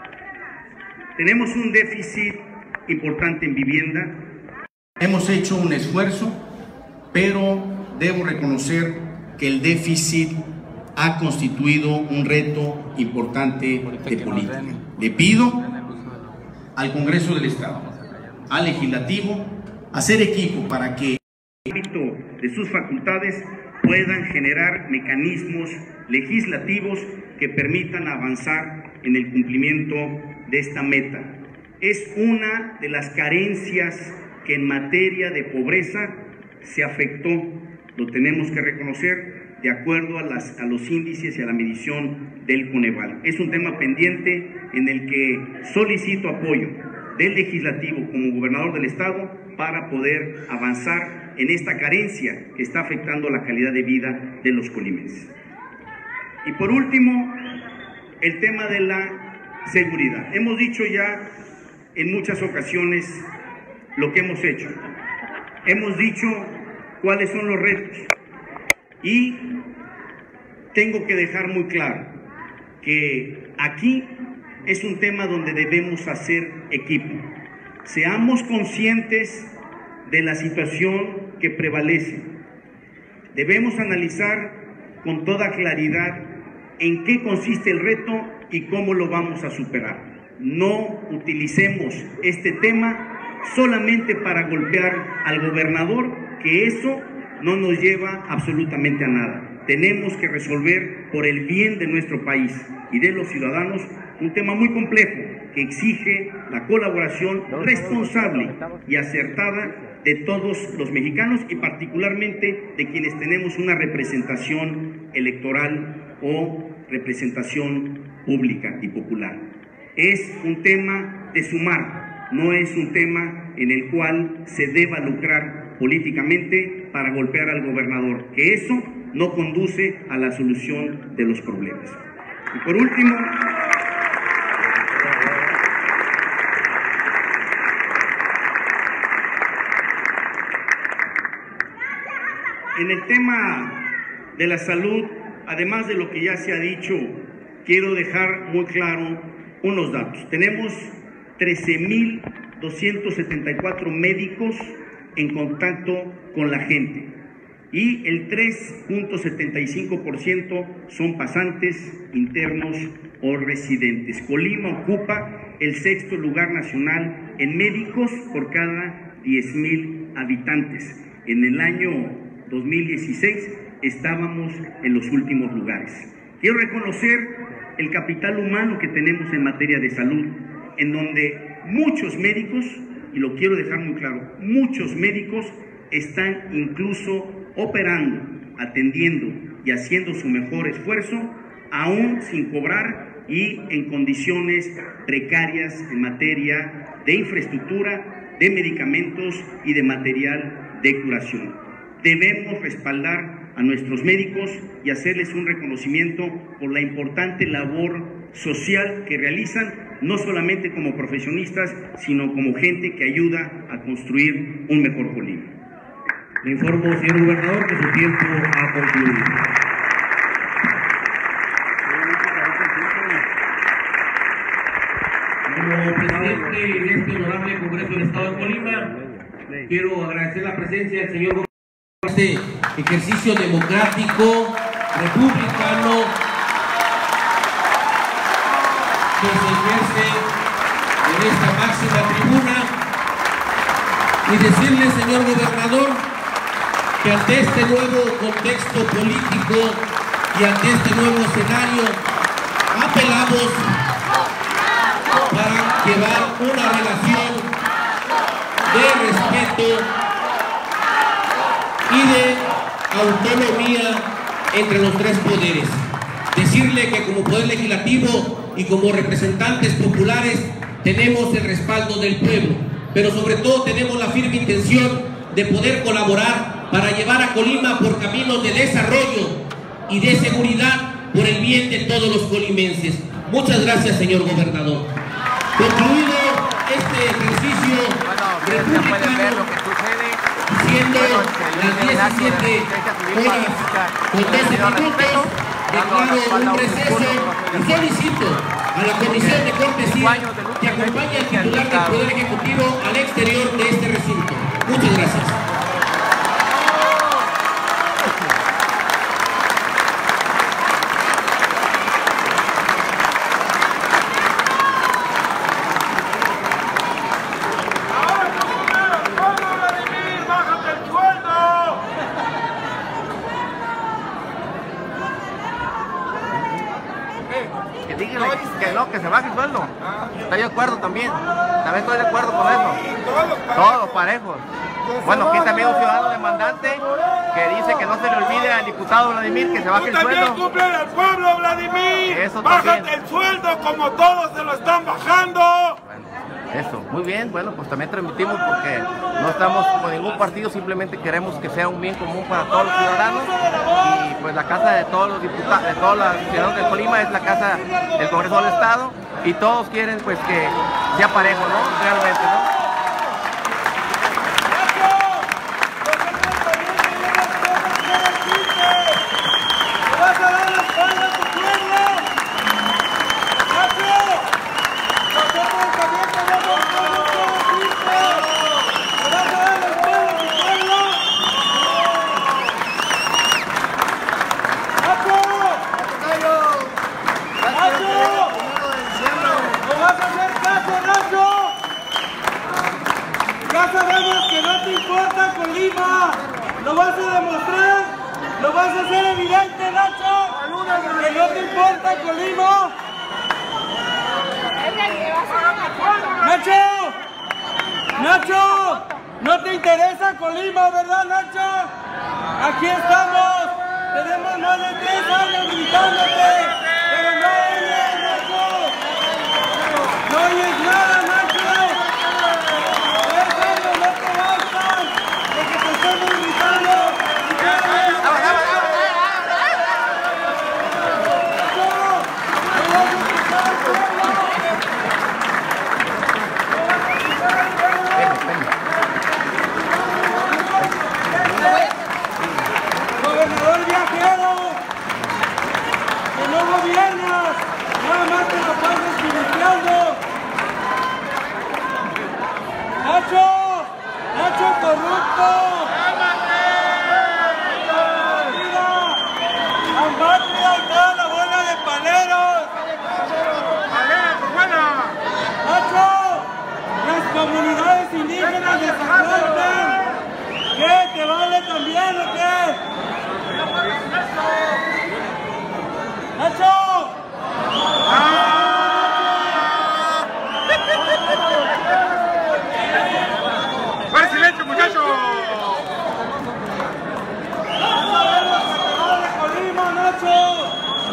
Tenemos un déficit importante en vivienda. Hemos hecho un esfuerzo, pero debo reconocer que el déficit ha constituido un reto importante de política. Le pido al Congreso del Estado, al Legislativo, hacer equipo para que en el ámbito de sus facultades puedan generar mecanismos legislativos que permitan avanzar en el cumplimiento de esta meta. Es una de las carencias que en materia de pobreza se afectó, lo tenemos que reconocer, de acuerdo a los índices y a la medición del Coneval. Es un tema pendiente en el que solicito apoyo del Legislativo como gobernador del Estado para poder avanzar en esta carencia que está afectando la calidad de vida de los colimenses. Y por último, el tema de la seguridad. Hemos dicho ya en muchas ocasiones lo que hemos hecho. Hemos dicho cuáles son los retos. Y tengo que dejar muy claro que aquí es un tema donde debemos hacer equipo. Seamos conscientes de la situación que prevalece. Debemos analizar con toda claridad en qué consiste el reto y cómo lo vamos a superar. No utilicemos este tema solamente para golpear al gobernador, que eso no nos lleva absolutamente a nada. Tenemos que resolver por el bien de nuestro país y de los ciudadanos un tema muy complejo que exige la colaboración responsable y acertada de todos los mexicanos y particularmente de quienes tenemos una representación electoral o representación pública y popular. Es un tema de sumar, no es un tema en el cual se deba lucrar políticamente para golpear al gobernador, que eso no conduce a la solución de los problemas. Y por último, en el tema de la salud, además de lo que ya se ha dicho, quiero dejar muy claro unos datos. Tenemos 13,274 médicos en contacto con la gente y el 3.75% son pasantes, internos o residentes. Colima ocupa el 6º lugar nacional en médicos por cada 10,000 habitantes. En el año 2016 estábamos en los últimos lugares. Quiero reconocer el capital humano que tenemos en materia de salud, en donde muchos médicos, y lo quiero dejar muy claro, muchos médicos están incluso operando, atendiendo y haciendo su mejor esfuerzo, aún sin cobrar y en condiciones precarias en materia de infraestructura, de medicamentos y de material de curación. Debemos respaldar a nuestros médicos y hacerles un reconocimiento por la importante labor social que realizan, no solamente como profesionistas, sino como gente que ayuda a construir un mejor Colima. Le informo, señor gobernador, que su tiempo ha concluido. Como presidente de este honorable Congreso del Estado de Colima, quiero agradecer la presencia del señor gobernador en este ejercicio democrático, republicano, que se ejerce en esta máxima tribuna, y decirle, señor gobernador, que ante este nuevo contexto político y ante este nuevo escenario apelamos para llevar una relación de respeto y de autonomía entre los tres poderes. Decirle que como poder legislativo y como representantes populares tenemos el respaldo del pueblo, pero sobre todo tenemos la firme intención de poder colaborar para llevar a Colima por caminos de desarrollo y de seguridad por el bien de todos los colimenses. Muchas gracias, señor gobernador. Concluido este ejercicio republicano, siendo las 17 horas con 12 minutos, declaro un receso y solicito a la Comisión de Cortesía que acompañe al titular del Poder Ejecutivo al exterior de este recinto. Muchas gracias. Que se baje el sueldo. Estoy de acuerdo también. También estoy de acuerdo con eso. Todos parejos. Bueno, aquí también un ciudadano demandante que dice que no se le olvide al diputado Vladimir que se baje el sueldo. También cumple al pueblo, Vladimir. Eso Bájate también. el sueldo como todos se lo están bajando. Eso, muy bien, bueno, pues también transmitimos porque no estamos con ningún partido, simplemente queremos que sea un bien común para todos los ciudadanos y pues la casa de todos los diputados, de todos los ciudadanos de Colima es la casa del Congreso del Estado y todos quieren pues que sea parejo, ¿no? Realmente, ¿no? importa Colima? ¿Lo vas a demostrar? ¿Lo vas a hacer evidente, Nacho? ¿Que no te importa Colima? ¡Nacho! ¡Nacho! ¿No te interesa Colima, verdad, Nacho? Aquí estamos. Tenemos más de 3 años gritándote. Pero no oyes, Nacho. No oyes nada, Nacho. 3 años no te bastan de que te estemos gritando. Gobernador viajero, que no gobiernas, nada más te lo pasas financiando. Nacho corrupto. Ambátria y toda la bola de paleros. Nacho, las comunidades indígenas de Zacualpan, ¿qué? ¿Te vale también o qué? ¡Nacho! ¡Fuera silencio, muchachos! ¡Dale, Colima, Nacho!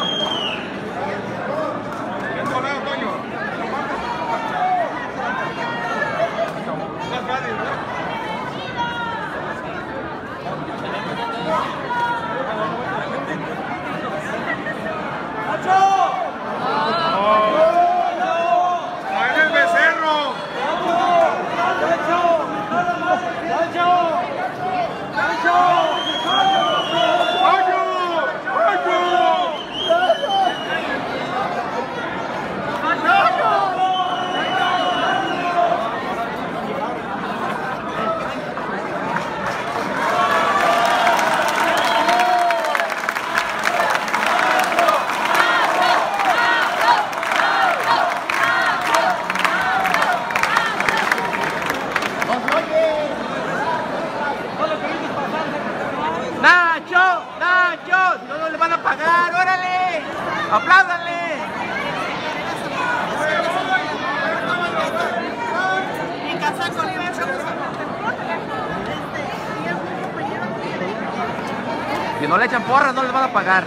No le van a pagar, órale, apláudanle. Si no le echan porras, no les van a pagar.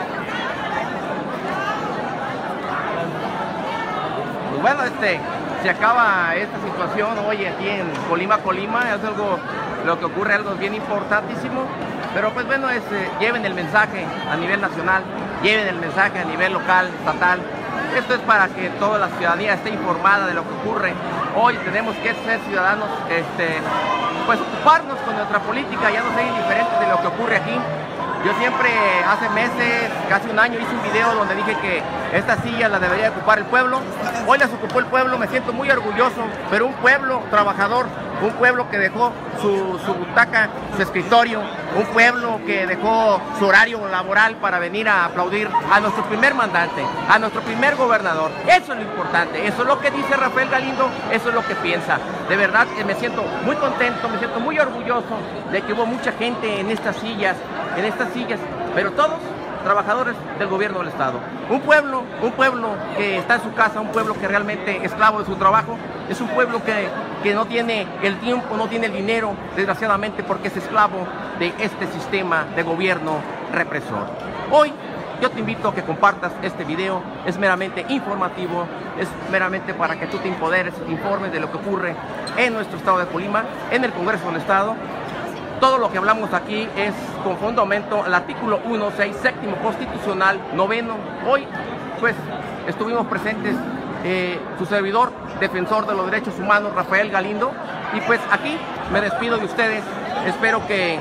Pues bueno, se acaba esta situación hoy aquí en Colima, es algo, lo que ocurre, algo bien importantísimo. Pero pues bueno, lleven el mensaje a nivel nacional, lleven el mensaje a nivel local, estatal. Esto es para que toda la ciudadanía esté informada de lo que ocurre. Hoy tenemos que ser ciudadanos, pues ocuparnos con nuestra política, ya no ser indiferentes de lo que ocurre aquí. Yo siempre, hace meses, casi un año, hice un video donde dije que estas sillas las debería ocupar el pueblo. Hoy las ocupó el pueblo, me siento muy orgulloso, pero un pueblo trabajador, un pueblo que dejó su butaca, su escritorio, un pueblo que dejó su horario laboral para venir a aplaudir a nuestro primer mandante, a nuestro primer gobernador. Eso es lo importante, eso es lo que dice Rafael Galindo, eso es lo que piensa. De verdad me siento muy contento, me siento muy orgulloso de que hubo mucha gente en estas sillas, pero todos trabajadores del gobierno del estado. Un pueblo que está en su casa, un pueblo que realmente es esclavo de su trabajo, es un pueblo que no tiene el tiempo, no tiene el dinero, desgraciadamente, porque es esclavo de este sistema de gobierno represor. Hoy yo te invito a que compartas este video, es meramente informativo, es meramente para que tú te empoderes, te informes de lo que ocurre en nuestro estado de Colima, en el Congreso del Estado. Todo lo que hablamos aquí es con fundamento al artículo 1.6, séptimo constitucional, noveno. Hoy, pues, estuvimos presentes su servidor, defensor de los derechos humanos, Rafael Galindo. Y pues aquí me despido de ustedes. Espero que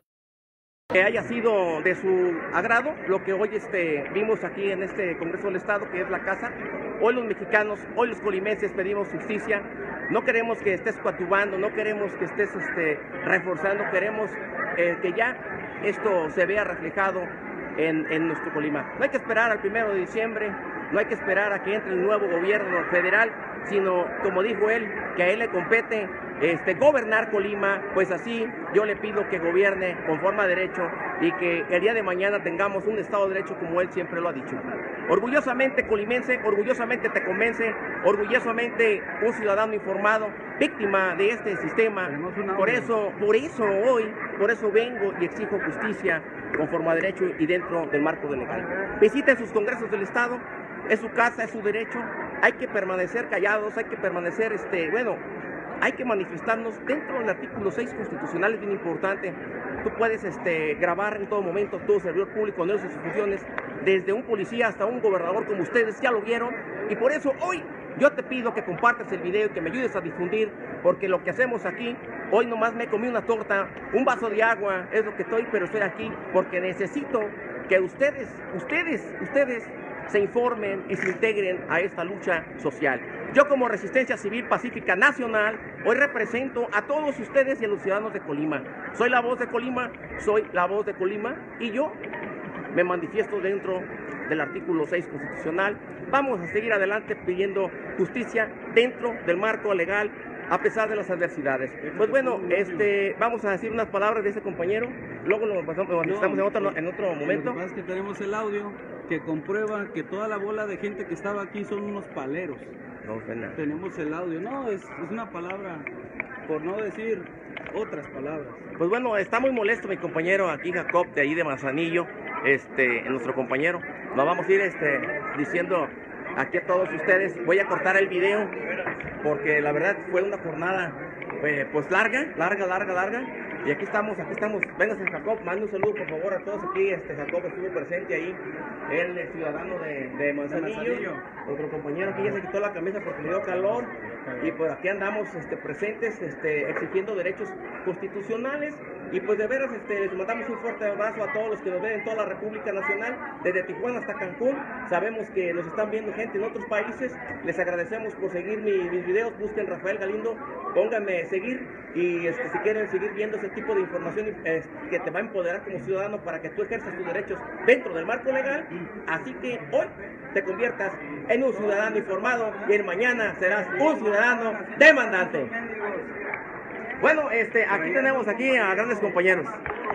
haya sido de su agrado lo que hoy vimos aquí en este Congreso del Estado, que es la casa. Hoy los mexicanos, hoy los colimenses pedimos justicia. No queremos que estés coadyuvando, no queremos que estés reforzando, queremos que ya esto se vea reflejado en nuestro Colima. No hay que esperar al 1 de diciembre, no hay que esperar a que entre el nuevo gobierno federal, sino, como dijo él, que a él le compete gobernar Colima, pues así yo le pido que gobierne conforme a derecho y que el día de mañana tengamos un Estado de Derecho como él siempre lo ha dicho. Orgullosamente colimense, orgullosamente tecomense, orgullosamente un ciudadano informado, víctima de este sistema. Por eso vengo y exijo justicia conforme a derecho y dentro del marco de legal. Visiten sus congresos del Estado, es su casa, es su derecho. Hay que permanecer callados, hay que permanecer, hay que manifestarnos dentro del artículo 6 constitucional, es bien importante. Tú puedes grabar en todo momento, todo servidor público, no sus funciones, desde un policía hasta un gobernador como ustedes ya lo vieron, y por eso hoy yo te pido que compartas el video y que me ayudes a difundir, porque lo que hacemos aquí, hoy nomás me comí una torta, un vaso de agua, es lo que estoy, pero estoy aquí porque necesito que ustedes se informen y se integren a esta lucha social. Yo como Resistencia Civil Pacífica Nacional, hoy represento a todos ustedes y a los ciudadanos de Colima. Soy la voz de Colima, y yo me manifiesto dentro del artículo 6 constitucional. Vamos a seguir adelante pidiendo justicia dentro del marco legal, a pesar de las adversidades. Pues bueno, vamos a decir unas pasabras de ese compañero, luego lo manifestamos en otro momento. Lo que pasa es que tenemos el audio que comprueba que toda la bola de gente que estaba aquí son unos paleros. No, tenemos el audio, no, es una palabra, por no decir otras palabras. Pues bueno, está muy molesto mi compañero aquí, Jacob, de ahí de Manzanillo, nuestro compañero. Nos vamos a ir diciendo aquí a todos ustedes. Voy a cortar el video porque la verdad fue una jornada pues larga. Y aquí estamos. Véngase, Jacob, mande un saludo por favor a todos aquí. Jacob estuvo presente ahí, él es ciudadano de Manzanillo. Otro compañero aquí ya se quitó la camisa porque le dio calor. Y pues aquí andamos presentes, exigiendo derechos constitucionales. Y pues de veras les mandamos un fuerte abrazo a todos los que nos ven en toda la República Nacional, desde Tijuana hasta Cancún. Sabemos que nos están viendo gente en otros países. Les agradecemos por seguir mis videos. Busquen Rafael Galindo, pónganme seguir. Y si quieren seguir viendo ese tipo de información que te va a empoderar como ciudadano para que tú ejerzas tus derechos dentro del marco legal. Así que hoy te conviertas en un ciudadano informado y el mañana serás un ciudadano demandante. Bueno, aquí tenemos a grandes compañeros.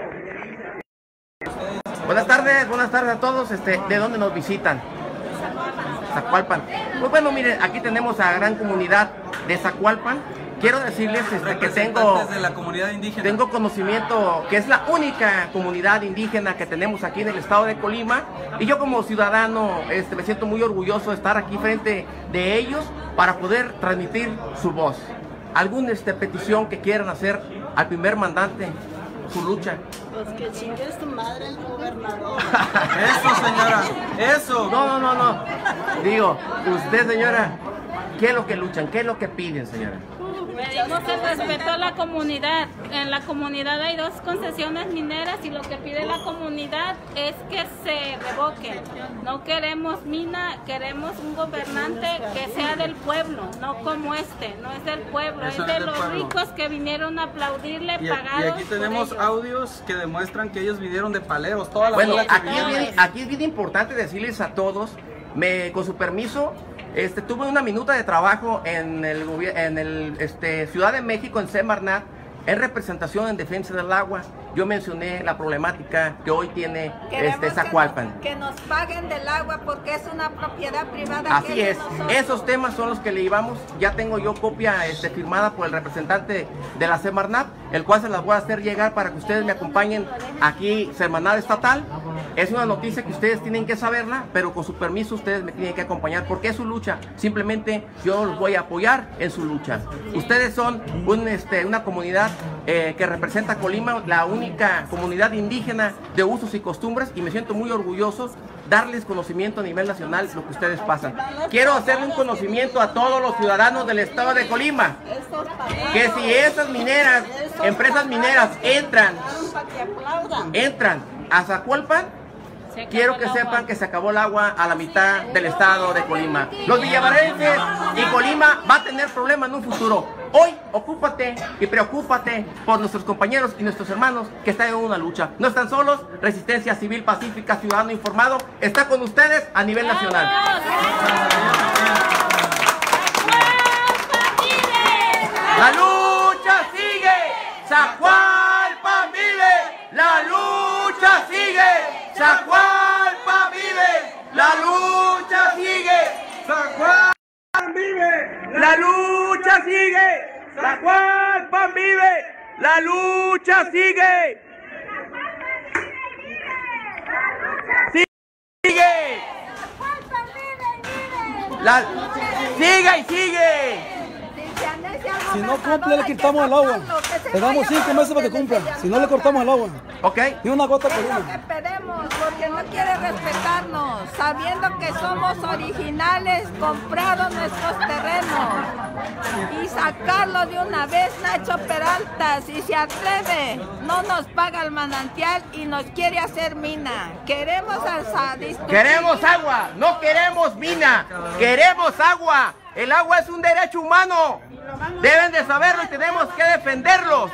Buenas tardes a todos. ¿De dónde nos visitan? Zacualpan. Pues bueno, miren, aquí tenemos a gran comunidad de Zacualpan. Quiero decirles que de la comunidad indígena. Tengo conocimiento que es la única comunidad indígena que tenemos aquí en el estado de Colima, y yo como ciudadano me siento muy orgulloso de estar aquí frente de ellos para poder transmitir su voz. ¿Alguna petición que quieran hacer al primer mandante, su lucha? Pues que chingue su madre el gobernador. Eso, señora, eso. No. Digo, usted, señora, ¿qué es lo que luchan? ¿Qué es lo que piden, señora? Pedimos el respeto a la comunidad. En la comunidad hay 2 concesiones mineras y lo que pide la comunidad es que se revoquen. No queremos mina, queremos un gobernante que sea del pueblo, no como no es del pueblo, es de los ricos que vinieron a aplaudirle pagados. Y aquí tenemos audios que demuestran que ellos vinieron de paleros, toda la bueno, aquí es bien importante decirles a todos, con su permiso, tuve una minuta de trabajo en el Ciudad de México, en Semarnat, en representación en defensa del agua. Yo mencioné la problemática que hoy tiene Zacualpan. Que nos paguen del agua porque es una propiedad privada. Así es, esos temas son los que le llevamos. Ya tengo yo copia firmada por el representante de la Semarnat, el cual se las voy a hacer llegar para que ustedes me acompañen aquí, Semarnat Estatal. Es una noticia que ustedes tienen que saberla, pero con su permiso ustedes me tienen que acompañar porque es su lucha. Simplemente yo los voy a apoyar en su lucha. Ustedes son una comunidad que representa a Colima, la única comunidad indígena de usos y costumbres, y me siento muy orgulloso darles conocimiento a nivel nacional lo que ustedes pasan. Quiero hacerle un conocimiento a todos los ciudadanos del estado de Colima, que si esas mineras, empresas mineras entran a Zacualpan, quiero que sepan que se acabó el agua a la mitad del estado de Colima. Los villavarenses y Colima va a tener problemas en un futuro. Hoy ocúpate y preocúpate por nuestros compañeros y nuestros hermanos que están en una lucha. No están solos. Resistencia Civil Pacífica, Ciudadano Informado, está con ustedes a nivel nacional. ¡La lucha! La lucha sigue. Zacualpan vive. La lucha sigue. Sigue. Sigue y sigue. Si no cumple, le quitamos el agua. Le damos 5 meses para que cumpla. Si no, le cortamos el agua. Ok. Ni una gota por Es lo una. que pedimos, porque no quiere respetarnos, sabiendo que somos originales, compraron nuestros terrenos. Y sacarlo de una vez, Nacho Peralta, si se atreve, no nos paga el manantial y nos quiere hacer mina. Queremos Queremos agua, no queremos mina, queremos agua. El agua es un derecho humano. Deben de saberlo y tenemos que defenderlos.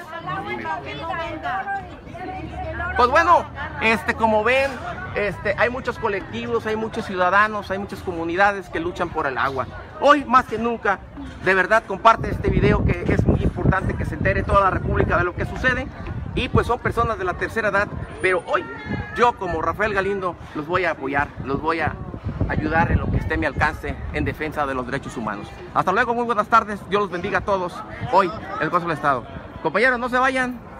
Pues bueno, como ven, hay muchos colectivos, hay muchos ciudadanos, hay muchas comunidades que luchan por el agua. Hoy más que nunca, de verdad, comparte este video, que es muy importante que se entere toda la República de lo que sucede. Y pues son personas de la tercera edad, pero hoy yo como Rafael Galindo los voy a apoyar, los voy a ayudar en lo que esté a mi alcance en defensa de los derechos humanos. Hasta luego, muy buenas tardes, Dios los bendiga a todos. Hoy, el Consejo del Estado. Compañeros, no se vayan.